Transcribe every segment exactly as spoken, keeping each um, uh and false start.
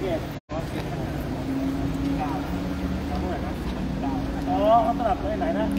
เกตอ๋อเขาสลับไปไหนนะ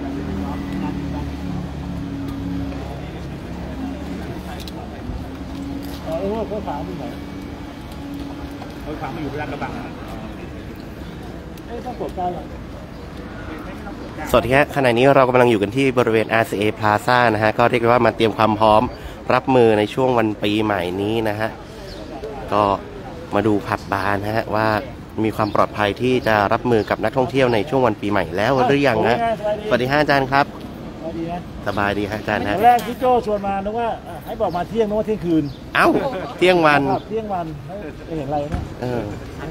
อ๋อเออเขาถามที่ไหนเขาถามมาอยู่ที่ลาดกระบังนะเอ๊ะต้องกดได้หรอสวัสดีครับขณะนี้เรากำลังอยู่กันที่บริเวณ อาร์ ซี เอ Plaza นะฮะก็เรียกได้ว่ามาเตรียมความพร้อมรับมือในช่วงวันปีใหม่นี้นะฮะก็มาดูผับบาร์นะฮะว่ามีความปลอดภัยที่จะรับมือกับนักท่องเที่ยวในช่วงวันปีใหม่แล้วหรือยังนะสวัสดีฮะอาจารย์ครับสบายดีครับอาจารย์ฮะแรกพี่โจชวนมานึกว่าให้บอกมาเที่ยงนึกว่าเที่ยงคืนเอ้าเที่ยงวันเที่ยงวันไม่เห็นอะไรนะเออ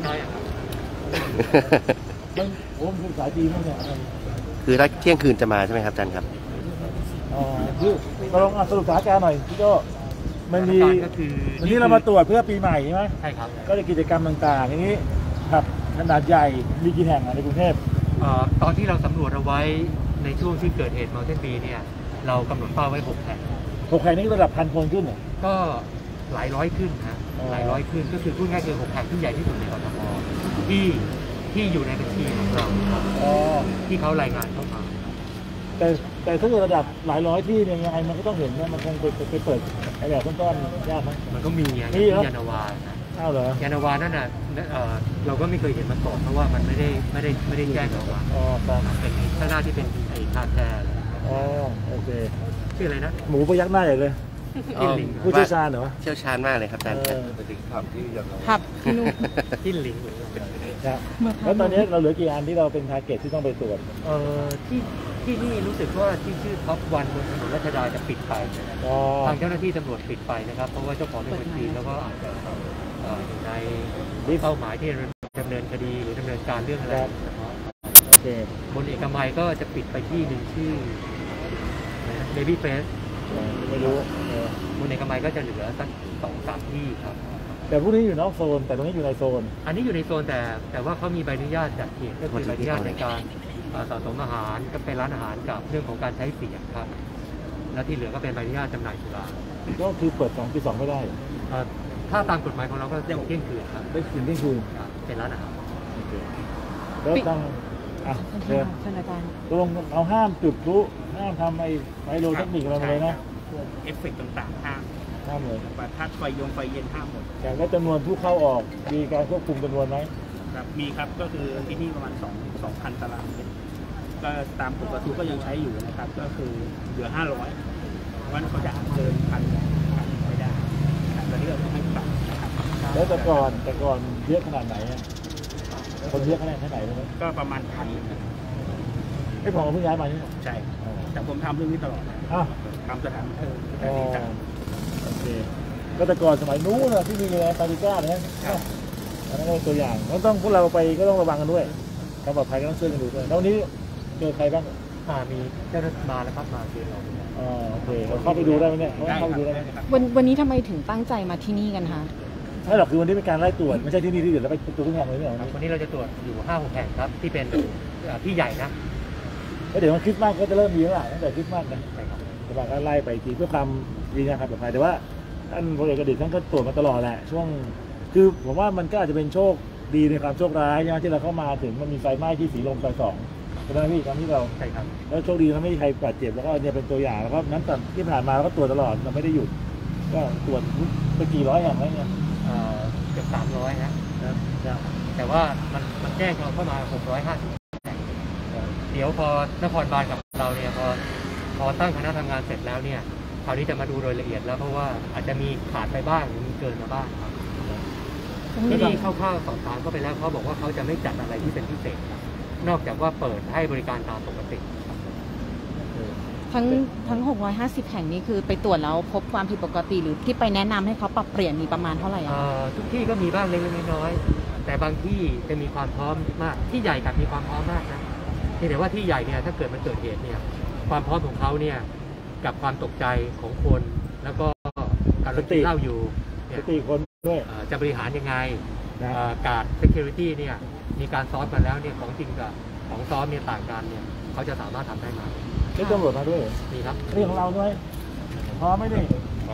มันโอ้มันสายดีมากเนี่ยคือถ้าเที่ยงคืนจะมาใช่ไหมครับอาจารย์ครับอ๋อคือเราลองสรุปสถานการณ์หน่อยพี่โจมันมีวันนี้เรามาตรวจเพื่อปีใหม่ใช่ไหมใช่ครับก็จะกิจกรรมต่างๆอย่างนี้ครับขนาดใหญ่มีกี่แห่งในกรุงเทพตอนที่เราสำรวจเอาไว้ในช่วงที่เกิดเหตุมาเส้นปีเนี่ยเรากำหนดเป้าไว้หกแห่งหกแห่งนี้ระดับพันคนขึ้นเหรอก็หลายร้อยขึ้นนะหลายร้อยขึ้นก็คือพูดง่ายคือหกแห่งที่ใหญ่ที่สุดในกทมที่ที่อยู่ในบัญชีของเราที่เขารายงานเข้ามาแต่แต่ถ้าระดับหลายร้อยที่เนี่ยยังไงมันก็ต้องเห็นนะมันคงไปไปเปิดไอ้แบบต้นๆยากไหมมันก็มีอย่างที่ยานาวาอ้าวเหรอยานาวานั่นน่ะเราก็ไม่เคยเห็นมาก่อนเพราะว่ามันไม่ได้ไม่ได้ไม่ได้แจ้งเราว่าอ๋อเป็นข้างหน้าที่เป็นไอ้คาแคร์อ๋อโอเคชื่ออะไรนะหมูพยักหน้าใหญ่เลยผู้เชี่ยวชาญเหรอเชี่ยวชาญมากเลยครับอาจารย์ครับที่นู่นที่ลิงแล้วตอนนี้เราเหลือกี่อันที่เราเป็นทาร์เก็ตที่ต้องไปตรวจเอ่อที่ที่นี่รู้สึกว่าที่ชื่อท็อปวันบนถนนรัชดาจะปิดไปทางเจ้าหน้าที่ตำรวจปิดไปนะครับเพราะว่าเจ้าของเป็นคนจีนแล้วก็อาจจะอยู่ในเป้าหมายที่ดำเนินคดีหรือดำเนินการเรื่องอะไรโอเคบนเอกมัยก็จะปิดไปที่หนึ่งชื่อเบบี้เฟสไม่รู้บนเอกมัยก็จะเหลือสักสองสามที่ครับแต่พวกนี้อยู่นอกโซนแต่ตรงนี้อยู่ในโซนอันนี้อยู่ในโซนแต่แต่ว่าเขามีใบอนุญาตจากเขตก็คือใบอนุญาตในการสะสมอาหารก็เป็นร้านอาหารกับเรื่องของการใช้เสียงครับแล้วที่เหลือก็เป็นใบอนุญาตจำหน่ายสุราก็คือเปิดสองปีสองไม่ได้ถ้าตามกฎหมายของเราก็ได้เที่ยงคืนครับได้คืนเที่ยงคืนเป็นร้านอาหารแล้วต้องอ่ะเชิญตรงเอาห้ามจุดพลุห้ามทำไอ้ไฟโลเทคนิคอะไรเลยนะเอฟเฟกต์ต่างๆห้ามห้ามเลยประทัดไฟยงไฟเย็นห้ามหมดแต่ก็จำนวนผู้เข้าออกมีการควบคุมจำนวนไหมครับมีครับก็คือที่นี่ประมาณสองสองพันตารางเมตรก็ตามกฎกระทรวงก็ยังใช้อยู่นะครับก็คือเหลือห้าร้อยวันเขาจะเกินพันไม่ได้ตอนนี้เราต้องให้ปรับนะครับแล้วแต่ก่อนแต่ก่อนเยอะขนาดไหนคนเยอะขนาดไหนเลยก็ประมาณพันไม่พอเพิ่งย้ายมานี่ใช่แต่ผมทำเรื่องนี้ตลอดทำสถานบันเทิงโอเคก็แต่ก่อนสมัยนู้นนะที่มีอะไรปาริก้าเนี่ยอันนั้นก็ตัวอย่างเราต้องพวกเราไปก็ต้องระวังกันด้วยความปลอดภัยก็ต้องช่วยกันดูด้วยแล้วนี้เจอใครบ้างมีเจ้าหน้าที่มาแล้วครับมาคือเราอ๋อโอเคเราเข้าไปดูได้ไหมเนี่ยเข้าไปดูได้ไหมวันวันนี้ทำไมถึงตั้งใจมาที่นี่กันคะไม่หรอกคือวันนี้เป็นการไล่ตรวจไม่ใช่ที่นี่ที่อื่นแล้วไปตรวจทุกแห่งเลยเนี่ยวันนี้เราจะตรวจอยู่ห้าหกแห่งครับที่เป็นที่ใหญ่นะแล้วเดี๋ยววันคริสต์มาสก็จะเริ่มมีแล้วตั้งแต่คริสต์มาสนะกระบะก็ไล่ไปทีเพื่อความดีนะครับปลอดภัยแต่ว่าท่านพลเอกอดีตท่านก็ตรวจมาตลอดแหละช่วงคือผมว่ามันก็อาจจะเป็นโชคดีในความโชคร้ายใช่ไหมที่เราเข้ามาถึงมันมีไฟไหม้ที่สีลมซอยสองใช่ไหมพี่ตอนที่เราใช่ครับแล้วโชคดีแล้วไม่มีใครบาดเจ็บแล้วก็เนี่ยเป็นตัวอย่างแล้วก็นั้นตอนที่ผ่านมาเราก็ตรวจตลอดเราไม่ได้หยุดก็ตรวจไปกี่ร้อยอย่างไรเนี่ยเกือบสามร้อยนะแต่ว่ามันมันแจ้งเราเข้ามาหกร้อยห้าสิบเดี๋ยวพอนครบาลกับเราเนี่ยพอพอตั้งคณะทำงานเสร็จแล้วเนี่ยคราวนี้จะมาดูโดยละเอียดแล้วเพราะว่าอาจจะมีขาดไปบ้างหรือมีเกินมาบ้างครับที่นี่คร่าวๆสอบถามก็ไปแล้วเขาบอกว่าเขาจะไม่จัดอะไรที่เป็นพิเศษนอกจากว่าเปิดให้บริการตามปกติทั้งทั้งหกร้อยห้าสิบแห่งนี้คือไปตรวจแล้วพบความผิดปกติหรือที่ไปแนะนำให้เขาปรับเปลี่ยนมีประมาณเท่าไหร่อ่ะทุกที่ก็มีบ้างเล็กๆน้อยๆแต่บางที่จะมีความพร้อมมากที่ใหญ่กับมีความพร้อมมากนะที่แต่ว่าที่ใหญ่เนี่ยถ้าเกิดมันเกิดเหตุเนี่ยความพร้อมของเขาเนี่ยกับความตกใจของคนแล้วก็การรถติดเล่าอยู่สติคนด้วยจะบริหารยังไงการ security เนี่ยมีการซ้อมกันแล้วเนี่ยของจริงกับของซ้อมเนี่ยต่างกันเนี่ยเขาจะสามารถทำได้ไหมนี่ตำรวจมาด้วยนี่ครับนี่ของเราด้วยพร้อมไหมนี่พร้อมครับ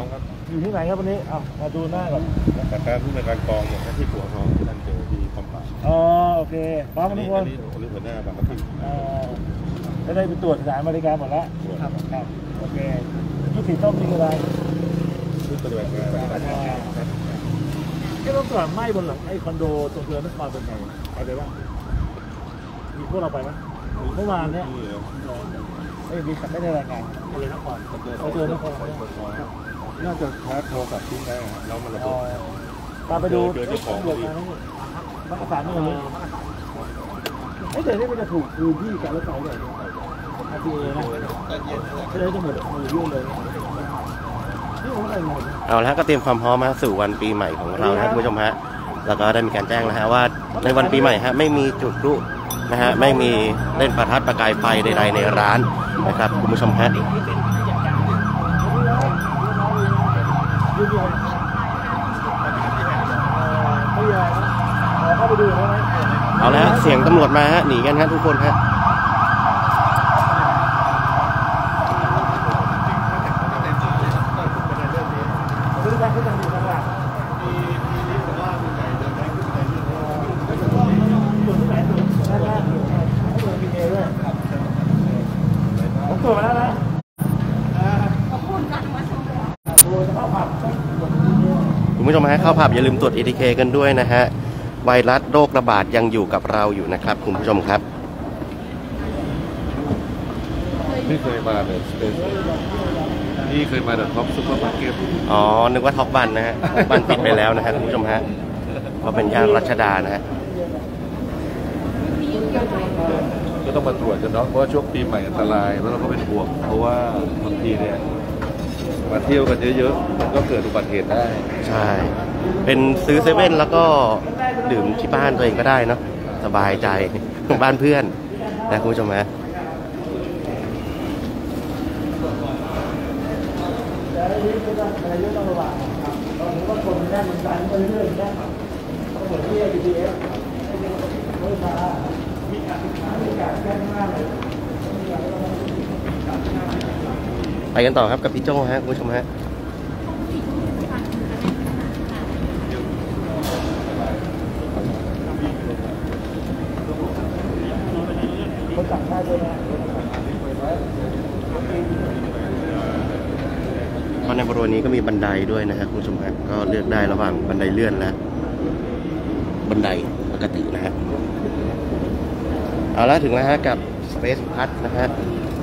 อยู่ที่ไหนครับวันนี้อ้าวมาดูหน้าก่อนแต่การผู้ในวยการกองเนี่ยที่ปัวทองที่ท่านเจอที่กองปราบอ๋อโอเคพร้อมอักันนทุนี้กคอันนนี้หรือหัวหน้าบางกะปิอ่าจะได้ไปตรวจสถานบริการหมดแล้วครับครับโอเคชุดสีส้มนี่คืออะไรที่ปฏิบัติงานไอ้รถกระบะไหม้บนหลังไอ้คอนโดตรงเรือนักความเป็นไงไปไปบ้างมีพวกเราไปไหมเมื่อวานเนี้ยนี่ไม่มีไม่ได้รายงานเลยนครไปเจอนครน่าจะชาร์จโทรศัพท์ทิ้งได้ครับแล้วมันระอ๋เบิอดตามไปดูเจอเจ้าของตำรวจมาทั้งหมดมักกะสานนี่เลยไอ้เดี๋ยวนี้มันจะถูกคืนที่การรถไฟเลยอาทีเอนะไม่ได้ทั้งหมดมือยุ่งเลยนี่ผมอะไรหมดเอาละก็เตรียมความพร้อมมาสู่วันปีใหม่ของเรานะคุณผู้ชมฮะแล้วก็ได้มีการแจ้งนะฮะว่าในวันปีใหม่ฮะไม่มีจุดพลุนะฮะไม่มีเล่นประทัดประกายไฟใดๆในร้านนะครับคุณผู้ชมฮะยืนยันไม่ยอมเข้าไปดูได้ไหมเอาละฮะเสียงตำรวจมาฮะหนีกันฮะทุกคนฮะบริการเขาจะอยู่ข้างหลังมีมีแต่ว่ามีใจเดินได้ขึ้นไปเรื่อยๆส่วนที่ไหนส่วนด้านล่างให้เดินมีเอด้วยผมตรวจมาแล้วนะขอบคุณการมาชมโอ้จะเข้าผับคุณผู้ชมฮะเข้าผับอย่าลืมตรวจ เอ ที เค กันด้วยนะฮะไวรัสโรคระบาดยังอยู่กับเราอยู่นะครับคุณผู้ชมครับไม่เคยมาเลยนี่เคยมาแต่ท็อปซุปเปอร์มาร์เก็ตอ๋อนึกว่าท็อปบันนะฮะบันปิดไปแล้วนะฮะคุณผู้ชมฮะก็เป็นย่านรัชดานะฮะก็ต้องมาตรวจกันเนาะเพราะว่าช่วงปีใหม่อันตรายแล้วเราก็เป็นห่วงเพราะว่าบางทีเนี่ยมาเที่ยวกันเยอะๆมันก็เกิดอุบัติเหตุได้ใช่เป็นซื้อเซเว่นแล้วก็ดื่มที่บ้านตัวเองก็ได้เนาะสบายใจบ้านเพื่อนนะคุณผู้ชมฮะแต่อันนี้ก็ต้องอะไรเยอะต้องระวังครับตอนนี้ก็คนแน่นมันดันไปเรื่อยๆนะต้องเหมือนที่ บี ที เอสไม่มามีการศึกษามีการแก้มากเลยไปกันต่อครับกับพี่โจ้ฮะคุณผู้ชมฮะเขาสั่งได้ด้วยนะเพราะในบริเวณนี้ก็มีบันไดด้วยนะฮะคุณผู้ชมฮะก็เลือกได้ระหว่างบันไดเลื่อนและบันไดปกตินะฮะเอาละถึงแล้วฮะกับ Space Pass นะฮะ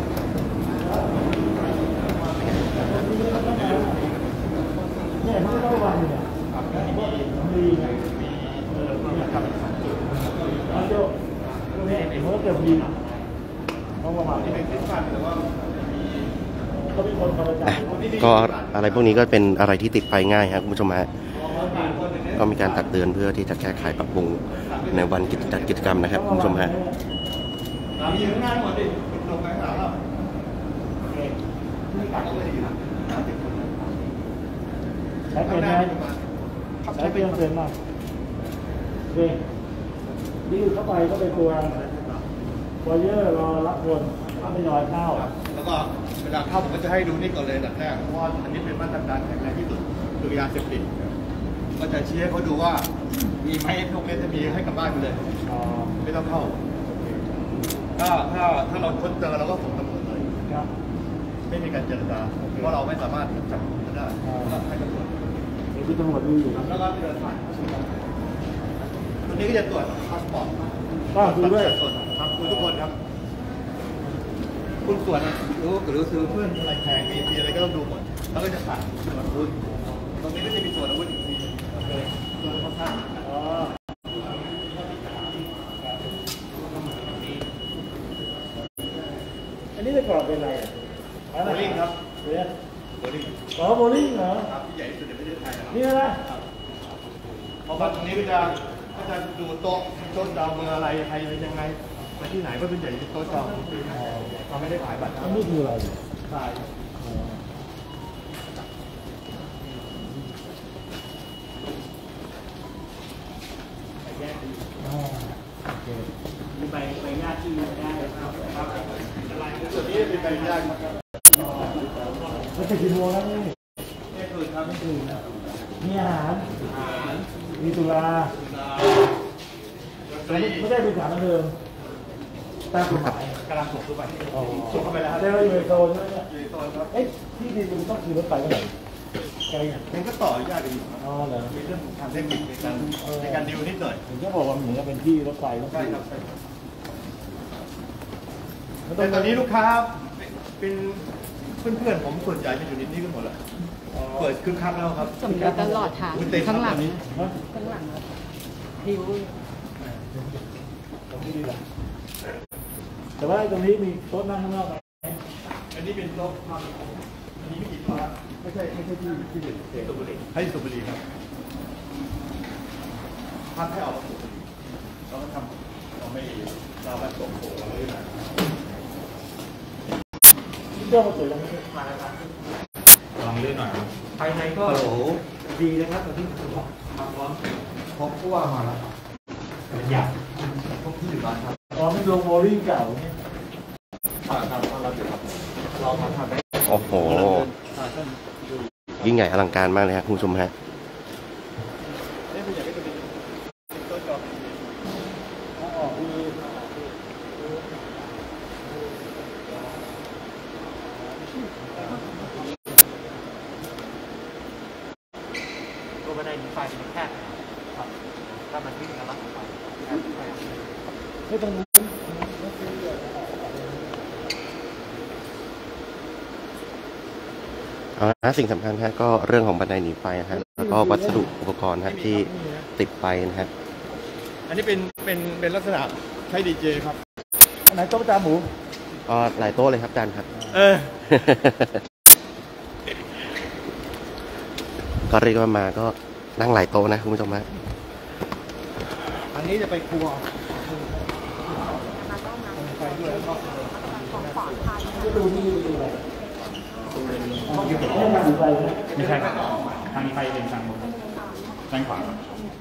เนี่ยมันก็ต้องระวังอยู่เนี่ยมีไงเออมีครับแล้วโจ้ตัวนี้เห็นว่าเกิดมีต้องระวังที่เป็นคริสต์มาสแต่ว่าเขาเป็นคนธรรมชาติก็อะไรพวกนี้ก็เป็นอะไรที่ติดไฟง่ายครับคุณผู้ชมฮะก็มีการตักเตือนเพื่อที่จะแก้ไขปรับปรุงในวันกิจจัดกิจกรรมนะครับคุณผู้ชมฮะใช้เป็นไหมใช้เป็นยังเป็นมากโอเคนี่เข้าไปก็เป็นตัววอเยอร์รอรับคนไม่ยอยเข้าแล้วก็เวลาเข้าผมก็จะให้ดูนี่ก่อนเลยอันดับแรกเพราะว่าอันนี้เป็นมาตรการแข็งแรงที่สุดคือยาเสพติดก็จะชี้ให้เขาดูว่ามีไหมพวกนี้จะมีให้กลับบ้านไปเลยอ๋อไม่ต้องเข้าถ้าถ้าถ้าเราค้นเจอเราก็ส่งตำรวจเลยครับไม่มีการเจรจาเพราะเราไม่สามารถจับกุมได้ก็ให้ตำรวจเดี๋ยวพี่ตำรวจดูอยู่ครับแล้วก็เดินผ่านตัวนี้ก็จะตรวจพาสปอร์ตก็ดูด้วยตรวจครับดูทุกคนครับ คุณตรวจนะรู้หรือซื้อเพื่อนอะไรแพงมีมีอะไรก็ต้องดูหมดแล้วก็จะผ่านตรวจอาวุธตรงนี้ก็จะมีตรวจอาวุธอีกทีเลยตรวจค่อนข้างอ๋ออันนี้จะกรอบเป็นอะไรอ่ะโบลิ่งครับเนี่ยโบลิ่งอ๋อโบลิ่งเหรอครับที่ใหญ่ที่สุดในประเทศไทยนะครับนี่นะเพราะว่าตรงนี้ก็จะก็จะดูโต๊ะโต๊ะจองเบอร์อะไรใครยังไงไปที่ไหนก็เป็นใหญ่โต๊ะจองเราไม่ได้ขายบัตรอันนี้คืออะไรขายอ๋อโอเคมีใบใบญาติที่ได้ครับส่วนนี้เป็นใบญาติครับแล้วจะกี่โมงแล้วนี่นี่คือครับนี่คือมีอาหารมีตุลาไม่ได้เป็นสถานบันเทิงตามกฎหมายกำลังส่งเข้าไปส่งเข้าไปแล้วได้ว่าอยู่ในโซนใช่ไหมเนี่ยอยู่ในโซนครับเอ๊ะที่ดินมันต้องขี่รถไปเมื่อไหร่ไกลเนี่ยมันก็ต่ออนุญาตกันอยู่อ๋อเหรอมีเรื่องทางเทคนิคในการในการดิวนิดหน่อยผมก็บอกว่าเหมือนกับเป็นที่รถไฟต้องใช่ครับแต่ตอนนี้ลูกค้าเป็นเพื่อนๆผมส่วนใหญ่จะอยู่ในนี้กันหมดแล้วเปิดคึกคักแล้วครับสมอยู่ตลอดค่ะข้างหลังข้างหลังหิวตรงนี้ดีกว่าแต่ว่าตรงนี้มีโต๊ะนั่งข้างนอกไหมอันนี้เป็นโต๊ะพักอันนี้ไม่กี่ตัวไม่ใช่ไม่ใช่ที่ที่สุบุรีให้สุบุรีครับพักให้ออกสุบุรีเราก็ทำเราไม่เราแบบตกโผล่อะไรนะที่เจ้ามาสวยตรงนี้มาแล้วครับลองเลื่อนหน่อยภายในก็โหดีนะครับตอนที่ผมมาพร้อมพบผู้ว่ามาแล้วอยากพบที่อยู่บ้านครับอ๋อเป็นโรงโบลิ่งเก่าเนี่ยทำทำเราเดี๋ยวครับเราทำทำได้โอ้โหยิ่งใหญ่อลังการมากเลยครับคุณผู้ชมฮะตัวบันไดหนีไฟมันแคบครับถ้ามันวิ่งแล้วมันไฟไม่ตรงนี้เอาละสิ่งสำคัญฮะก็เรื่องของบันไดหนีไฟนะฮะแล้วก็วัสดุอุปกรณ์ฮะที่ติดไปนะฮะอันนี้เป็นเป็นเป็นลักษณะใช้ดีเจครับอันไหนโต๊ะจานหมูก็หลายโต๊ะเลยครับอาจารย์ครับเออก็เรียกว่ามาก็นั่งหลายโต๊ะนะคุณผู้ชมฮะอันนี้จะไปครัวดูที่ดูอะไรไม่ใช่ครับทางไฟเป็นทางบนทางขวา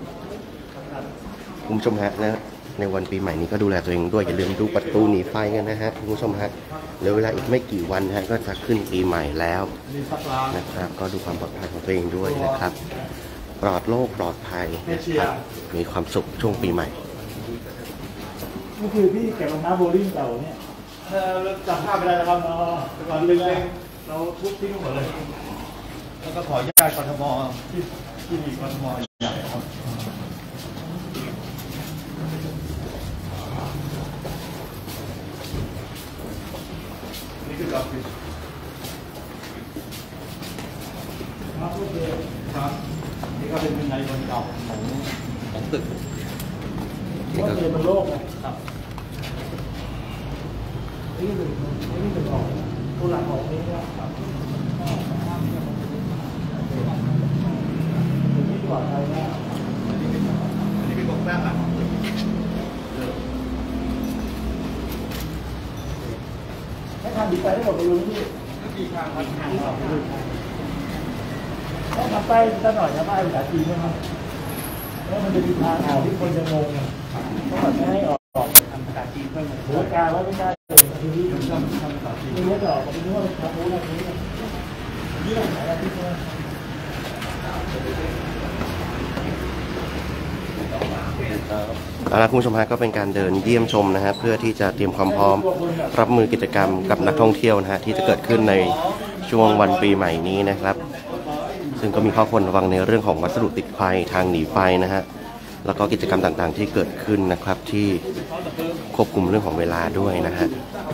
คุณผู้ชมฮะและในวันปีใหม่นี้ก็ดูแลตัวเองด้วยอย่าลืมดูประตูหนีไฟกันนะฮะคุณผู้ชมฮะเหลือเวลาอีกไม่กี่วันฮะก็จะขึ้นปีใหม่แล้วนะครับก็ดูความปลอดภัยของตัวเองด้วยนะครับปลอดโรคปลอดภัยนะครับมีความสุขช่วงปีใหม่นี่คือพี่แกะรองเท้าโบลิ่งเก่าเนี่ยเราจำภาพไม่ได้แล้วครับตอนเล็กๆเราทุบทิ้งหมดเลยแล้วก็ขออนุญาตกทมที่ที่มีกทมใหญ่ครับนี่คือการพิจครับนี่ก็เป็นบันไดบนเก่าของของตึกนี่ก็เป็นโลกนะครับนี่เป็นนี่เป็นของตัวหลักของนี้นะครับนี่ปลอดภัยนะอันนี้เป็นอันนี้เป็นโครงสร้างหลักให้ทำดีไปได้หมดเลยนี่ดีทางทางสองถ้าทำไปสักหน่อยนะป้ายภาษาจีนนะครับแล้วมันจะมีทางอ่าวที่คนจะงงเขาแบบไม่ให้ออกทำภาษาจีนเพิ่มหัวการว่าไม่ได้ทีนี้ผมทำทำภาษาจีนไม่รู้จะออกผมนึกว่าเป็นคำพูดอะไรนี้นี่แหละอะไรที่เขาเอาละคุณผู้ชมฮะก็เป็นการเดินเยี่ยมชมนะฮะเพื่อที่จะเตรียมความพร้อมรับมือกิจกรรมกับนักท่องเที่ยวนะฮะที่จะเกิดขึ้นในช่วงวันปีใหม่นี้นะครับซึ่งก็มีข้อควรระวังในเรื่องของวัสดุติดไฟทางหนีไฟนะฮะแล้วก็กิจกรรมต่างๆที่เกิดขึ้นนะครับที่ควบคุมเรื่องของเวลาด้วยนะฮะ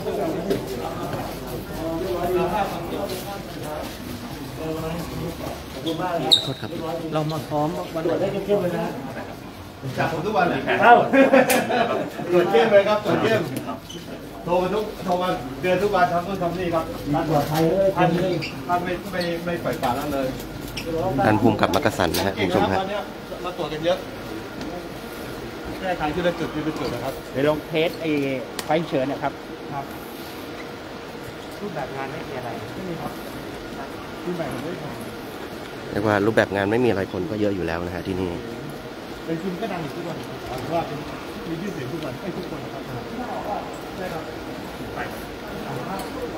โทษครับเรามาพร้อมวันไหนได้เข้มเลยนะจากผมทุกวันเลยเอ้าตรวจเข้มเลยครับตรวจเข้มโทรมาทุกโทรมาเดือนทุกวันทำนู่นทำนี่ครับมาตรวจไทยเลยท่านท่านไม่ไม่ไม่ปล่อยปละละเลยท่านภูมิกับมักกะสันนะฮะคุณผู้ชมฮะมาตรวจกันเยอะแก้ไขที่ได้จุดที่เป็นจุดนะครับเดี๋ยวลองเทสไอ้ไฟเฉินนะครับครับรูปแบบงานไม่มีอะไรไม่มีครับรูปแบบไม่มีเรียกว่ารูปแบบงานไม่มีอะไรคนก็เยอะอยู่แล้วนะฮะที่นี่เป็นทีมก็ดังอยู่ทุกวันเพราะว่าเป็นมีชื่อเสียงทุกวันไม่ทุกคนนะครับใช่ครับไป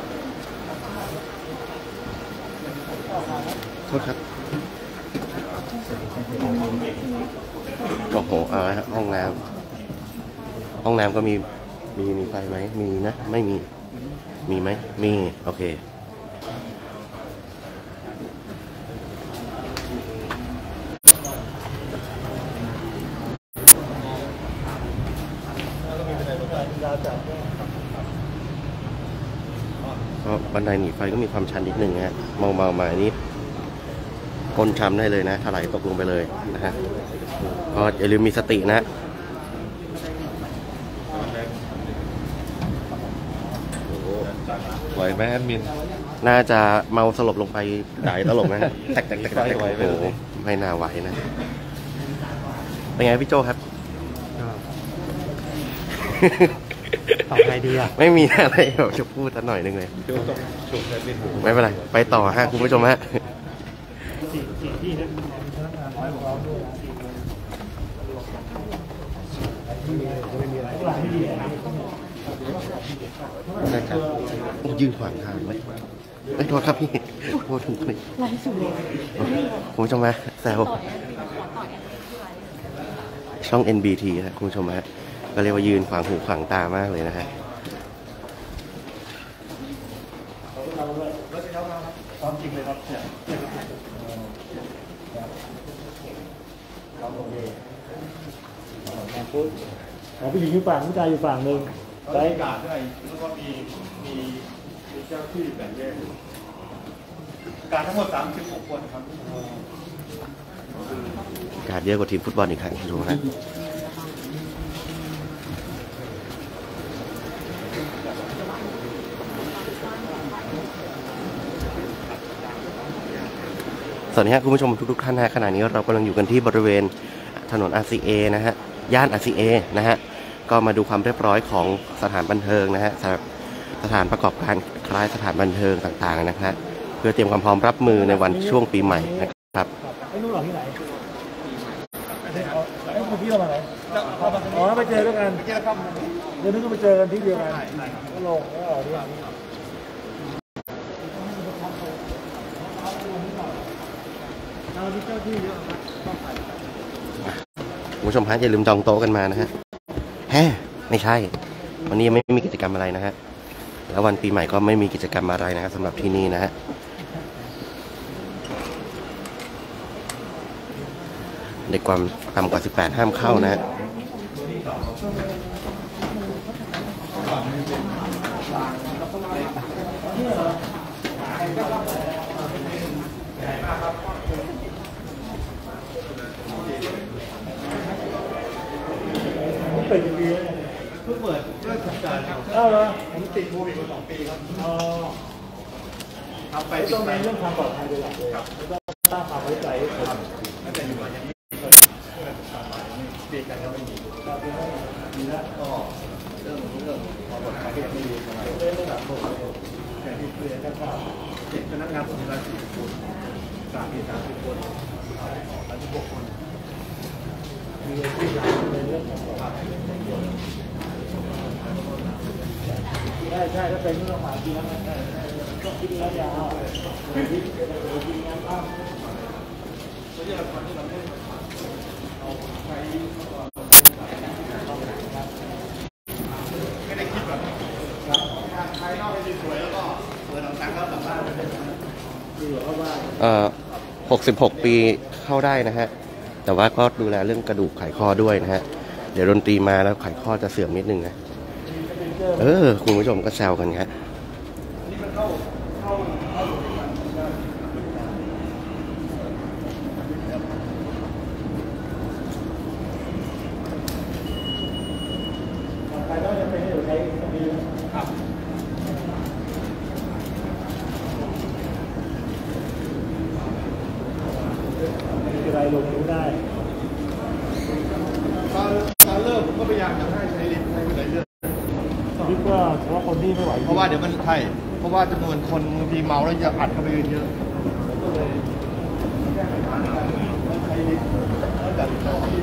โทษครับโอ้โหเอาละฮะห้องน้ำห้องน้ำก็มีมีมีไฟไหมมีนะไม่มีมีไหมมีโอเคก็บันไดหนีไฟก็มีความชันนิดนึงฮะมองมามานี้ก้นช้ำได้เลยนะถลายตกลงไปเลยนะฮะก็อย่าลืมมีสตินะไหวไหมแอดมินน่าจะเมาสลบลงไปด่ายตลกนะฮะแตกแตกแตกแตกไหวไหมโอ้โหไม่น่าไหวนะเป็นไงพี่โจครับตอบอะไรดีอ่ะไม่มีอะไรแบบจะพูดสักหน่อยนึงเลยเดี๋ยวต้องฉุกแอดมินหูไม่เป็นไรไปต่อฮะคุณผู้ชมฮะนะครับยืนขวางทางไว้ไม่โทษครับพี่โทษถูกเลยคุณผู้ชมฮะแซวช่อง เอ็น บี ที นะคุณผู้ชมฮะก็เรียกว่ายืนขวางหูขวางตามากเลยนะฮะอ๋อผู้หญิงอยู่ฝั่งผู้ชายอยู่ฝั่งหนึ่งใช่กาดด้วยแล้วก็มีมีมีเจ้าที่แบ่งแยกการทั้งหมดสามสิบหกคนครับการเยอะกว่าทีมฟุตบอลอีกครั้งดูฮะสวัสดีครับคุณผู้ชมทุกๆท่านนะขณะนี้เรากำลังอยู่กันที่บริเวณถนน อาร์ ซี เอ นะฮะย่าน อาร์ ซี เอ นะฮะก็มาดูความเรียบร้อยของสถานบันเทิงนะฮะสถานประกอบการคล้ายสถานบันเทิงต่างๆนะครับเพื่อเตรียมความพร้อมรับมือในวันช่วงปีใหม่นะครับไอ้นู่นหรอที่ไหนไอ้คนที่เรามาไหนอ๋อไปเจอด้วยกันเดี๋ยวนึกว่าไปเจอกันที่เดียวกันก็ลงแล้วออกด้วยคุณผู้ชมฮะอย่าลืมจองโต๊ะกันมานะฮะแฮไม่ใช่วันนี้ยังไม่มีกิจกรรมอะไรนะฮะแล้ววันปีใหม่ก็ไม่มีกิจกรรมอะไรนะครับสำหรับที่นี่นะฮะเด็กความต่ำกว่าสิบแปดห้ามเข้านะฮะเปิดกี่ปีเพิ่งเปิดเริ่มทำการครับเอ้าเหรอผมติดโควิดมาสองปีครับอ๋อทำไปไม่ติต้อดงไปเน้นเรื่องความปลอดภัยเป็นหลักเลยไม่ต้องสร้างความไว้ใจให้คนตั้งแต่อยู่มาอย่างนี้ปีกันก็ไม่มีดีแล้วก็เรื่องเรื่องความปลอดภัยก็ยังไม่ดีเท่าไหร่เรื่องระดับโลกแต่ที่เรียนก็ทราบเจ็ดพนักงานผมมีรายสี่สิบคนสามปีสามสิบคนสามสิบหกคนมีที่หลักในเรื่องของปลอดภัยใช่ใช่ถ้าเป็นเรื่องหมาจริงแล้วมันต้องคิดระยะยาวคิดคิดงานบ้างไม่ได้คิดแบบภายนอกให้สวยแล้วก็เปิดเอาตังค์แล้วกลับบ้านคือเพราะว่าเอ่อหกสิบหกปีเข้าได้นะฮะแต่ว่าก็ดูแลเรื่องกระดูกไขข้อด้วยนะฮะเดี๋ยวดนตรีมาแล้วไขข้อจะเสื่อมนิดนึงนะเออคุณผู้ชมก็แซวกันครับภายนอกจะเป็นอยู่ใช้ตรงนี้ครับมีอะไรลงรู้ได้ตอนตอนเริ่มผมก็พยายามจะให้ใช้ลิฟต์ให้หลายเรื่องคิดว่าเฉพาะคนที่ไม่ไหวเพราะว่าเดี๋ยวมันใช่เพราะว่าจำนวนคนบางทีเมาแล้วจะอัดเข้าไปเยอะก็เลยใช้ลิฟต์แล้วจัดที่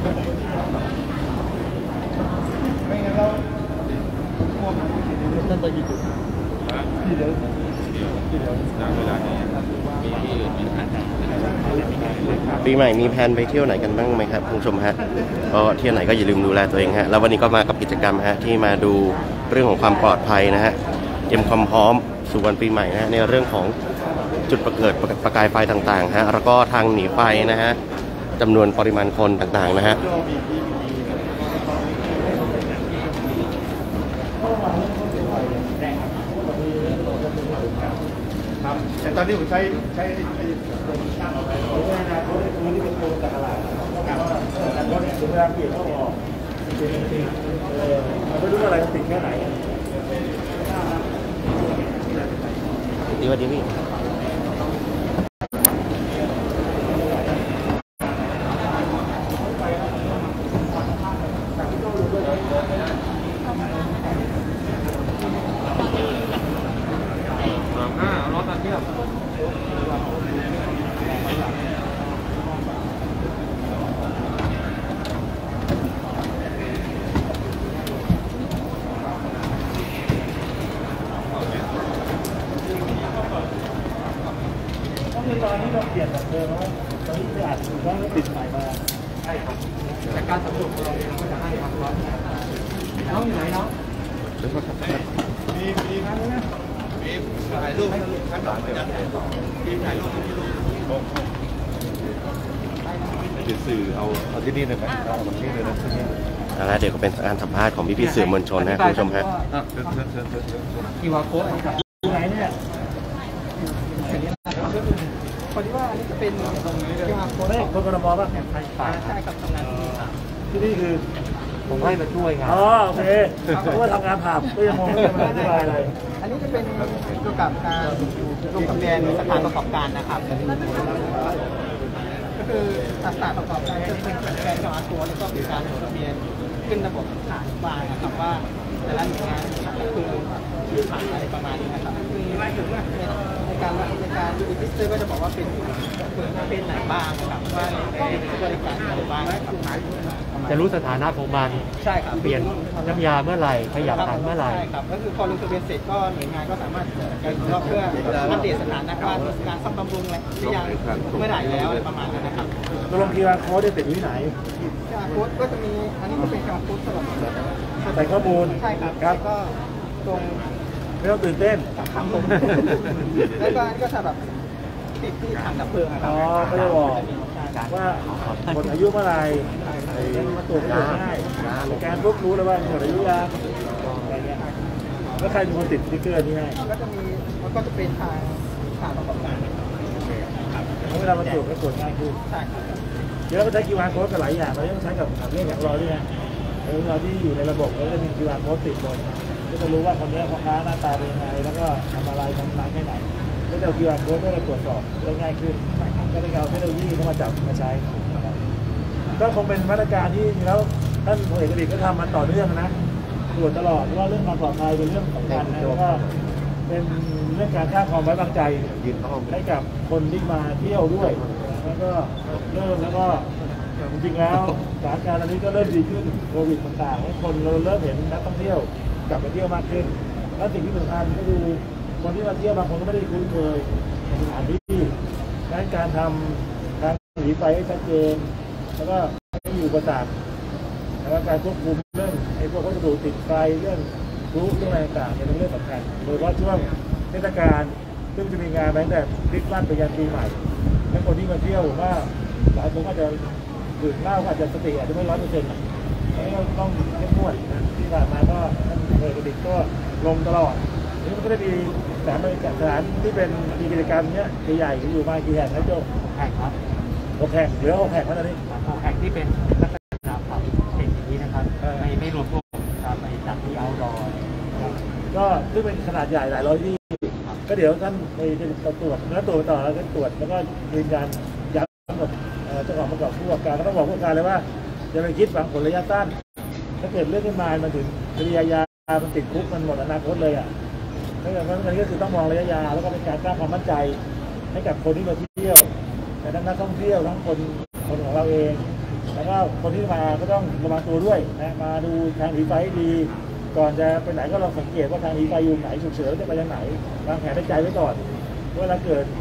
ไม่งั้นเราพวกท่านไปกี่จุดที่เดียวที่เดียวจากเวลานี้มีที่อื่นมีทางปีใหม่มีแผนไปเที่ยวไหนกันบ้างไหมครับคุณผู้ชมฮะก็เที่ยวไหนก็อย่าลืมดูแลตัวเองฮะแล้ววันนี้ก็มากับกิจกรรมฮะที่มาดูเรื่องของความปลอดภัยนะฮะเตรียมความพร้อมสู่วันปีใหม่นะฮะในเรื่องของจุดประเกิดประกายไฟต่างๆฮะแล้วก็ทางหนีไฟนะฮะจำนวนปริมาณคนต่างๆนะฮะครับแต่ตอนนี้ผมใช้ใช้ใช้ตัวช่างเอาไปตัวนี้นะตัวนี้ตัวนี้เป็นตัวจากอะไรครับแต่ตัวนี้ถึงเวลาเปลี่ยนต้องออกเป็นจริงเออไม่รู้อะไรติดแค่ไหนดีวันดีพี่ตอนนี้เราเปลี่ยนแบบเดิมแล้วตอนนี้ไม่อาจจะต้องติดใหม่มาใช่ครับจากการสำรวจของเราเองก็จะให้ความร้อนน้องอยู่ไหนน้องมีมีครับนะมีถ่ายรูปขั้นตอนการมีถ่ายรูปที่รูปเป็นสื่อเอาเอาที่นี่เลยไหมเอาที่นี่เลยนะที่นี่แล้วเดี๋ยวก็เป็นการสัมภาษณ์ของพี่ๆสื่อมวลชนนะคุณผู้ชมฮะคิวอาร์โค้ดที่ไหนเนี่ยพอดีว่าอันนี้จะเป็นคิวอาร์โค้ดคนกรมป่ะใช่ครับทำงานที่นี่ที่นี่คือผมให้มาช่วยงานอ๋อโอเคเพราะว่าทำงานผับก็ยังมองไม่เห็นอธิบายอะไรอันนี้จะเป็นเกี่ยวกับการลงทะเบียนสถานประกอบการนะครับก็คือสถานประกอบการจะเป็นแกนจอตัวแล้วก็มีการลงทะเบียนขึ้นระบบฐานวางนะครับว่าแต่ละหน่วยงานก็คือชื่อผ่านอะไรประมาณนี้นะครับคือในการในการดูดิจิทัลก็จะบอกว่าเป็นเป็นไหนบ้างนะครับว่าในบริการไหนบ้างจะรู้สถานะของมันใช่ครับเปลี่ยนน้ำยาเมื่อไหร่ขยับถังเมื่อไหร่ใช่ครับก็คือพอลงทะเบียนเสร็จก็หน่วยงานก็สามารถไปรอบเพื่ออัปเดตสถานะว่ามีการซ่อมบำรุงอะไรหรือยังเมื่อไหร่แล้วอะไรประมาณนั้นนะครับตัวลง คิว อาร์ โค้ดได้ติดที่ไหนคิว อาร์ โค้ดก็จะมีอันนี้ก็เป็น คิว อาร์ โค้ดสำหรับใส่ข้อมูลใช่ครับครับก็ตรงไม่ต้องตื่นเต้นทำตรงแล้วก็ก็จะแบบติดที่ถังดับเพลิงครับอ๋อก็จะบอกว่าหมดอายุเมื่อไหร่มาตรวจง่ายการพวกรู้เลยว่าหมดอายุยังอะไรเงี้ยแล้วใครเป็นคนติดสติ๊กเกอร์นี่ให้ก็จะมีมันก็จะเป็นทางทางประกอบการเวลามาตรวจก็ตรวจง่ายขึ้นใช่ครับเดี๋ยวเราก็ใช้ คิว อาร์ โค้ดกับหลายอย่างเราต้องใช้กับเรื่องอย่างเราด้วยนะเราที่อยู่ในระบบเราจะมี คิว อาร์ โค้ดติดบนก็จะรู้ว่าคนนี้พ่อค้าหน้าตาเป็นยังไงแล้วก็ทำอะไรทำร้านแค่ไหนก็จะ คิว อาร์ โค้ดเพื่อตรวจสอบได้ง่ายขึ้นก็ได้เอาเทคโนโลยีเข้ามาจับมาใช้ก็คงเป็นมาตรการที่แล้วท่านพลเอกอดีตก็ทำมาต่อเนื่องนะตรวจตลอดเพราะว่าเรื่องความปลอดภัยเป็นเรื่องสำคัญนะแล้วก็เป็นเรื่องการสร้างความไว้วางใจให้กับคนที่มาเที่ยวด้วยแล้วก็เริ่มแล้วก็จริงๆแล้วสถานการณ์ตอนนี้ก็เริ่มดีขึ้นโควิดต่างๆให้คนเราเริ่มเห็นนักท่องเที่ยวกลับมาเที่ยวมากขึ้นแล้วสิ่งที่สำคัญก็คือคนที่มาเที่ยวบางคนก็ไม่ได้คุ้นเคยในสถานที่ดังนั้นการทำการหนีไฟให้ชัดเจนแล้วก็ไม่อยู่ประสาทแล้วก็การควบคุมเรื่องไอ้พวกวัสดุติดไฟเรื่องรู้เรื่องอะไรต่างๆเป็นเรื่องสำคัญโดยเฉพาะช่วงเทศกาลซึ่งจะมีงานตั้งแต่คริสต์มาสไปยันปีใหม่และคนที่มาเที่ยวผมว่าหลายคนอาจจะดื่มเหล้าอาจจะสติอาจจะไม่ร้อยเปอร์เซ็นต์นี่ก็ต้องเข้มงวดนะที่ผ่านมาก็ท่านเอกดิษก็ลงตลอดนี่มันก็ได้มีสถานบริการสถานที่เป็นมีกิจกรรมเนี้ยใหญ่ๆอยู่มากี่แห่งนะโจ้แห่งครับหกแห่งเหลือหกแห่งเท่านั้นเองหกแห่งที่เป็นลักษณะผับเป็นอย่างนี้นะครับไม่ไม่รวมพวกไปจัดที่เอาดอร์ก็ซึ่งเป็นขนาดใหญ่หลายร้อยที่ก็เดี๋ยวท่านไปจะตรวจแล้วตรวจต่อแล้วก็ตรวจแล้วก็ยืนยันย้ำกับเจ้าของประกอบผู้ประกอบการก็ต้องบอกผู้ประกอบการเลยว่าอย่าไปคิดหวังผลระยะสั้นถ้าเกิดเรื่องขึ้นมามันถึงระยะยาวมันติดคุกมันหมดอนาคตเลยอ่ะเพราะฉะนั้นก็คือต้องมองระยะยาวแล้วก็เป็นการสร้างความมั่นใจให้กับคนที่มาเที่ยวแต่ทั้งนักท่องเที่ยวทั้งคนคนของเราเองแล้วก็คนที่มาก็ต้องระวังตัวด้วยนะมาดูทางหนีไฟให้ดีก่อนจะไปไหนก็ลองสังเกตว่าทางหนีไฟอยู่ไหนฉุกเฉินจะไปทางไหนวางแผนในใจไว้ก่อนเวลาเกิดเห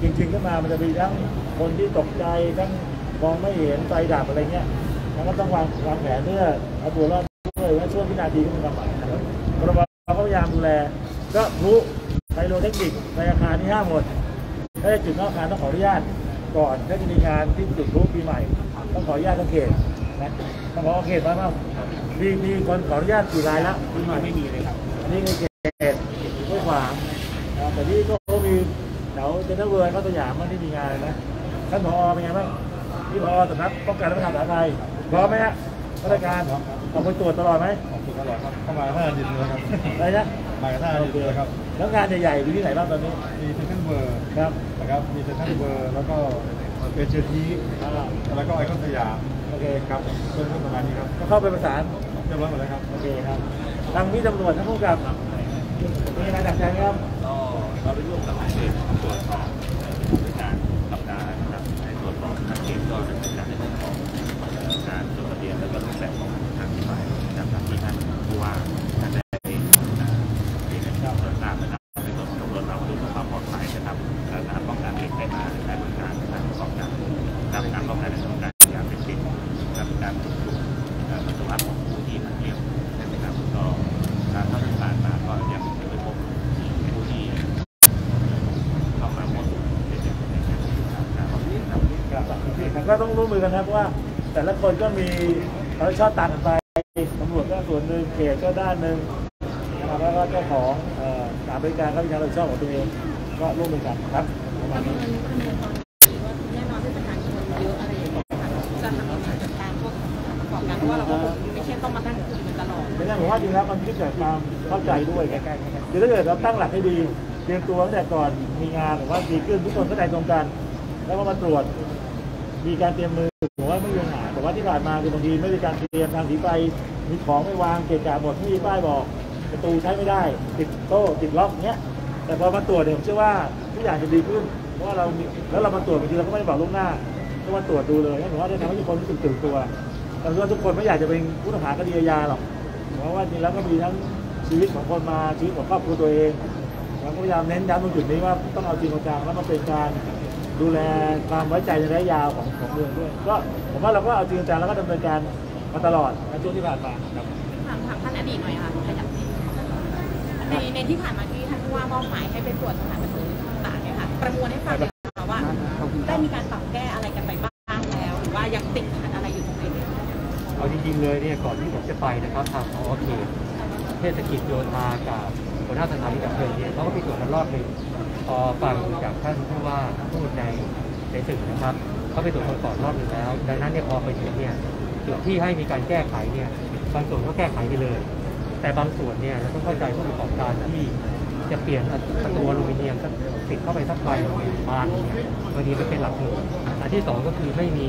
จริงๆขึ้นมามันจะมีทั้งคนที่ตกใจทั้งมองไม่เห็นไฟดับอะไรเงี้ยแล้วก็ต้องวางวางแผนเพื่อเอาตัวรอดด้วยว่าช่วงวินาทีที่มันลำบากนะครับเราก็พยายามดูแลก็รู้ไพโรเทคนิคในอาคารที่ห้ามหมดถ้าจุดนอกอาคารต้องขออนุญาตก่อนถ้าจะมีงานที่จุดพลุปีใหม่ต้องขออนุญาตทั้งเขตนะต้องขอเขตมาบ้างมีมีคนขออนุญาตกี่รายแล้วปีใหม่ไม่มีเลยครับอันนี้คือเขตห้วยขวางแต่ที่ก็มีแถวเซ็นทรัลเวิลด์เขาสยามมันที่มีงานนะท่านผอเป็นไงบ้างที่ผอสำนักป้องกันและบรรเทาสาธารณภัยพร้อมไหมฮะราชการออกไปตรวจตลอดไหมออกตรวจตลอดครับเข้ามาห้าเดือนเลยครับอะไรนะมาห้าเดือนเลยครับแล้วงานใหญ่ๆมีที่ไหนบ้างตอนนี้มีเซ็นทรัลเวิลด์ครับนะครับมีเซ็นทรัลเวิลด์แล้วก็เอเชียทีแล้วก็ไอคอนสยามโอเคครับเรื่องประมาณนี้ครับก็เข้าไปประสานเรียบร้อยหมดแล้วครับโอเคครับทางพี่ตำรวจท่านผู้กำกับมีอะไรหนักใจไหมครับเราได้ร่วมกับเขตตรวจสอบการสัปดาห์นะครับในตรวจสอบทางเขตก็ดำเนินการในเรื่องของการจดทะเบียนและก็รูปแบบของทางฝ่ายนะครับที่ท่านผู้ว่าท่านได้เรียนรับทราบนะครับในส่วนของตำรวจเราดูความปลอดภัยนะครับการป้องกันเหตุให้มาใช้บริการการประกอบการการการป้องกันในเรื่องของการยาเสพติดกับการตรวจสอบปัสสาวะของผู้ที่มาเที่ยวนะครับก็การทำการมาก็ยังไม่พบผู้ที่เข้ามาหมดในเรื่องของการป้องกันนะครับก็ต้องร่วมมือกันนะเพราะว่าแต่ละคนก็มีเขาชอบต่างกันไปตำรวจก็ส่วนหนึ่งเขตก็ด้านหนึ่งนะครับแล้วก็เจ้าของสถานบริการก็มีการรับผิดชอบของตัวเองก็ร่วมมือกันครับประมาณนี้แน่นอนที่ประชาชนเยอะอะไรอย่างเงี้ยจะทำให้จัดการพวกประกอบการเพราะว่าเราก็ไม่ใช่ต้องมาตั้งคุยกันตลอดไม่ใช่ผมว่าจริงแล้วมันขึ้นจากความเข้าใจด้วยแก้ๆคือถ้าเกิดเราตั้งหลักให้ดีเตรียมตัวตั้งแต่ก่อนมีงานหรือว่าดีขึ้นทุกคนเข้าใจตรงกันแล้วก็มาตรวจมีการเตรียมมือผมว่าไม่มีปัญหาแต่ว่าที่ผ่านมาคือบางทีไม่มีการเตรียมทางสีไฟมีของไม่วางเกะกะหมดไม่มีป้ายบอกประตูใช้ไม่ได้ติดโต๊ะติดล็อกเนี้ยแต่พอมาตรวจเนี่ยผมเชื่อว่าทุกอย่างจะดีขึ้นเพราะว่าเราแล้วเรามาตรวจบางทีเราก็ไม่ได้บอกล่วงหน้าก็มาตรวจดูเลยผมว่าได้ทำให้ทุกคนรู้สึกตื่นตัวแต่ว่าทุกคนไม่อยากจะเป็นผู้ต้องหาคดีอาญาหรอกเพราะว่าจริงแล้วก็มีทั้งชีวิตของคนมาชีวิตของครอบครัวตัวเองเราก็พยายามเน้นย้ำตรงจุดนี้ว่าต้องเอาจริงเอาจังแล้วมาเป็นการดูแลความไว้ใจในระยะยาวของของเมืองด้วยก็ผมว่าเราก็เอาจริงจังแล้วก็ดำเนินการมาตลอดในช่วงที่ผ่านมาครับถามถามท่านอดีตหน่อยค่ะในในที่ผ่านมาที่ท่านผู้ว่ามอบหมายให้ไปตรวจสถานบันเทิงต่างๆเนี่ยค่ะประมวลให้ฟังเลยค่ะว่าได้มีการปรับแก้อะไรกันไปบ้างแล้วหรือว่ายังติดขัดอะไรอยู่ตรงไหนเอาจริงๆเลยเนี่ยก่อนที่ผมจะไปนะครับทางผอ.เขตเทศกิจโยธากับหัวหน้าสถานีดับเพลิงเนี่ยเขาก็ไปตรวจกันรอบหนึ่งพอฟังจากท่านผู้ว่าพูดในในสื่อนะครับเขาไปตรวจคนก่อนรอบหนึ่งแล้วดังนั้นเนี่ยพอไปถึงเนี่ยจุดที่ให้มีการแก้ไขเนี่ยบางส่วนก็แก้ไขไปเลยแต่บางส่วนเนี่ยเราต้องเข้าใจผู้ประกอบการที่จะเปลี่ยนประตูอลูมิเนียมติดเข้าไปสักใบบานบางทีมันเป็นหลักหมื่นอันที่สองก็คือไม่มี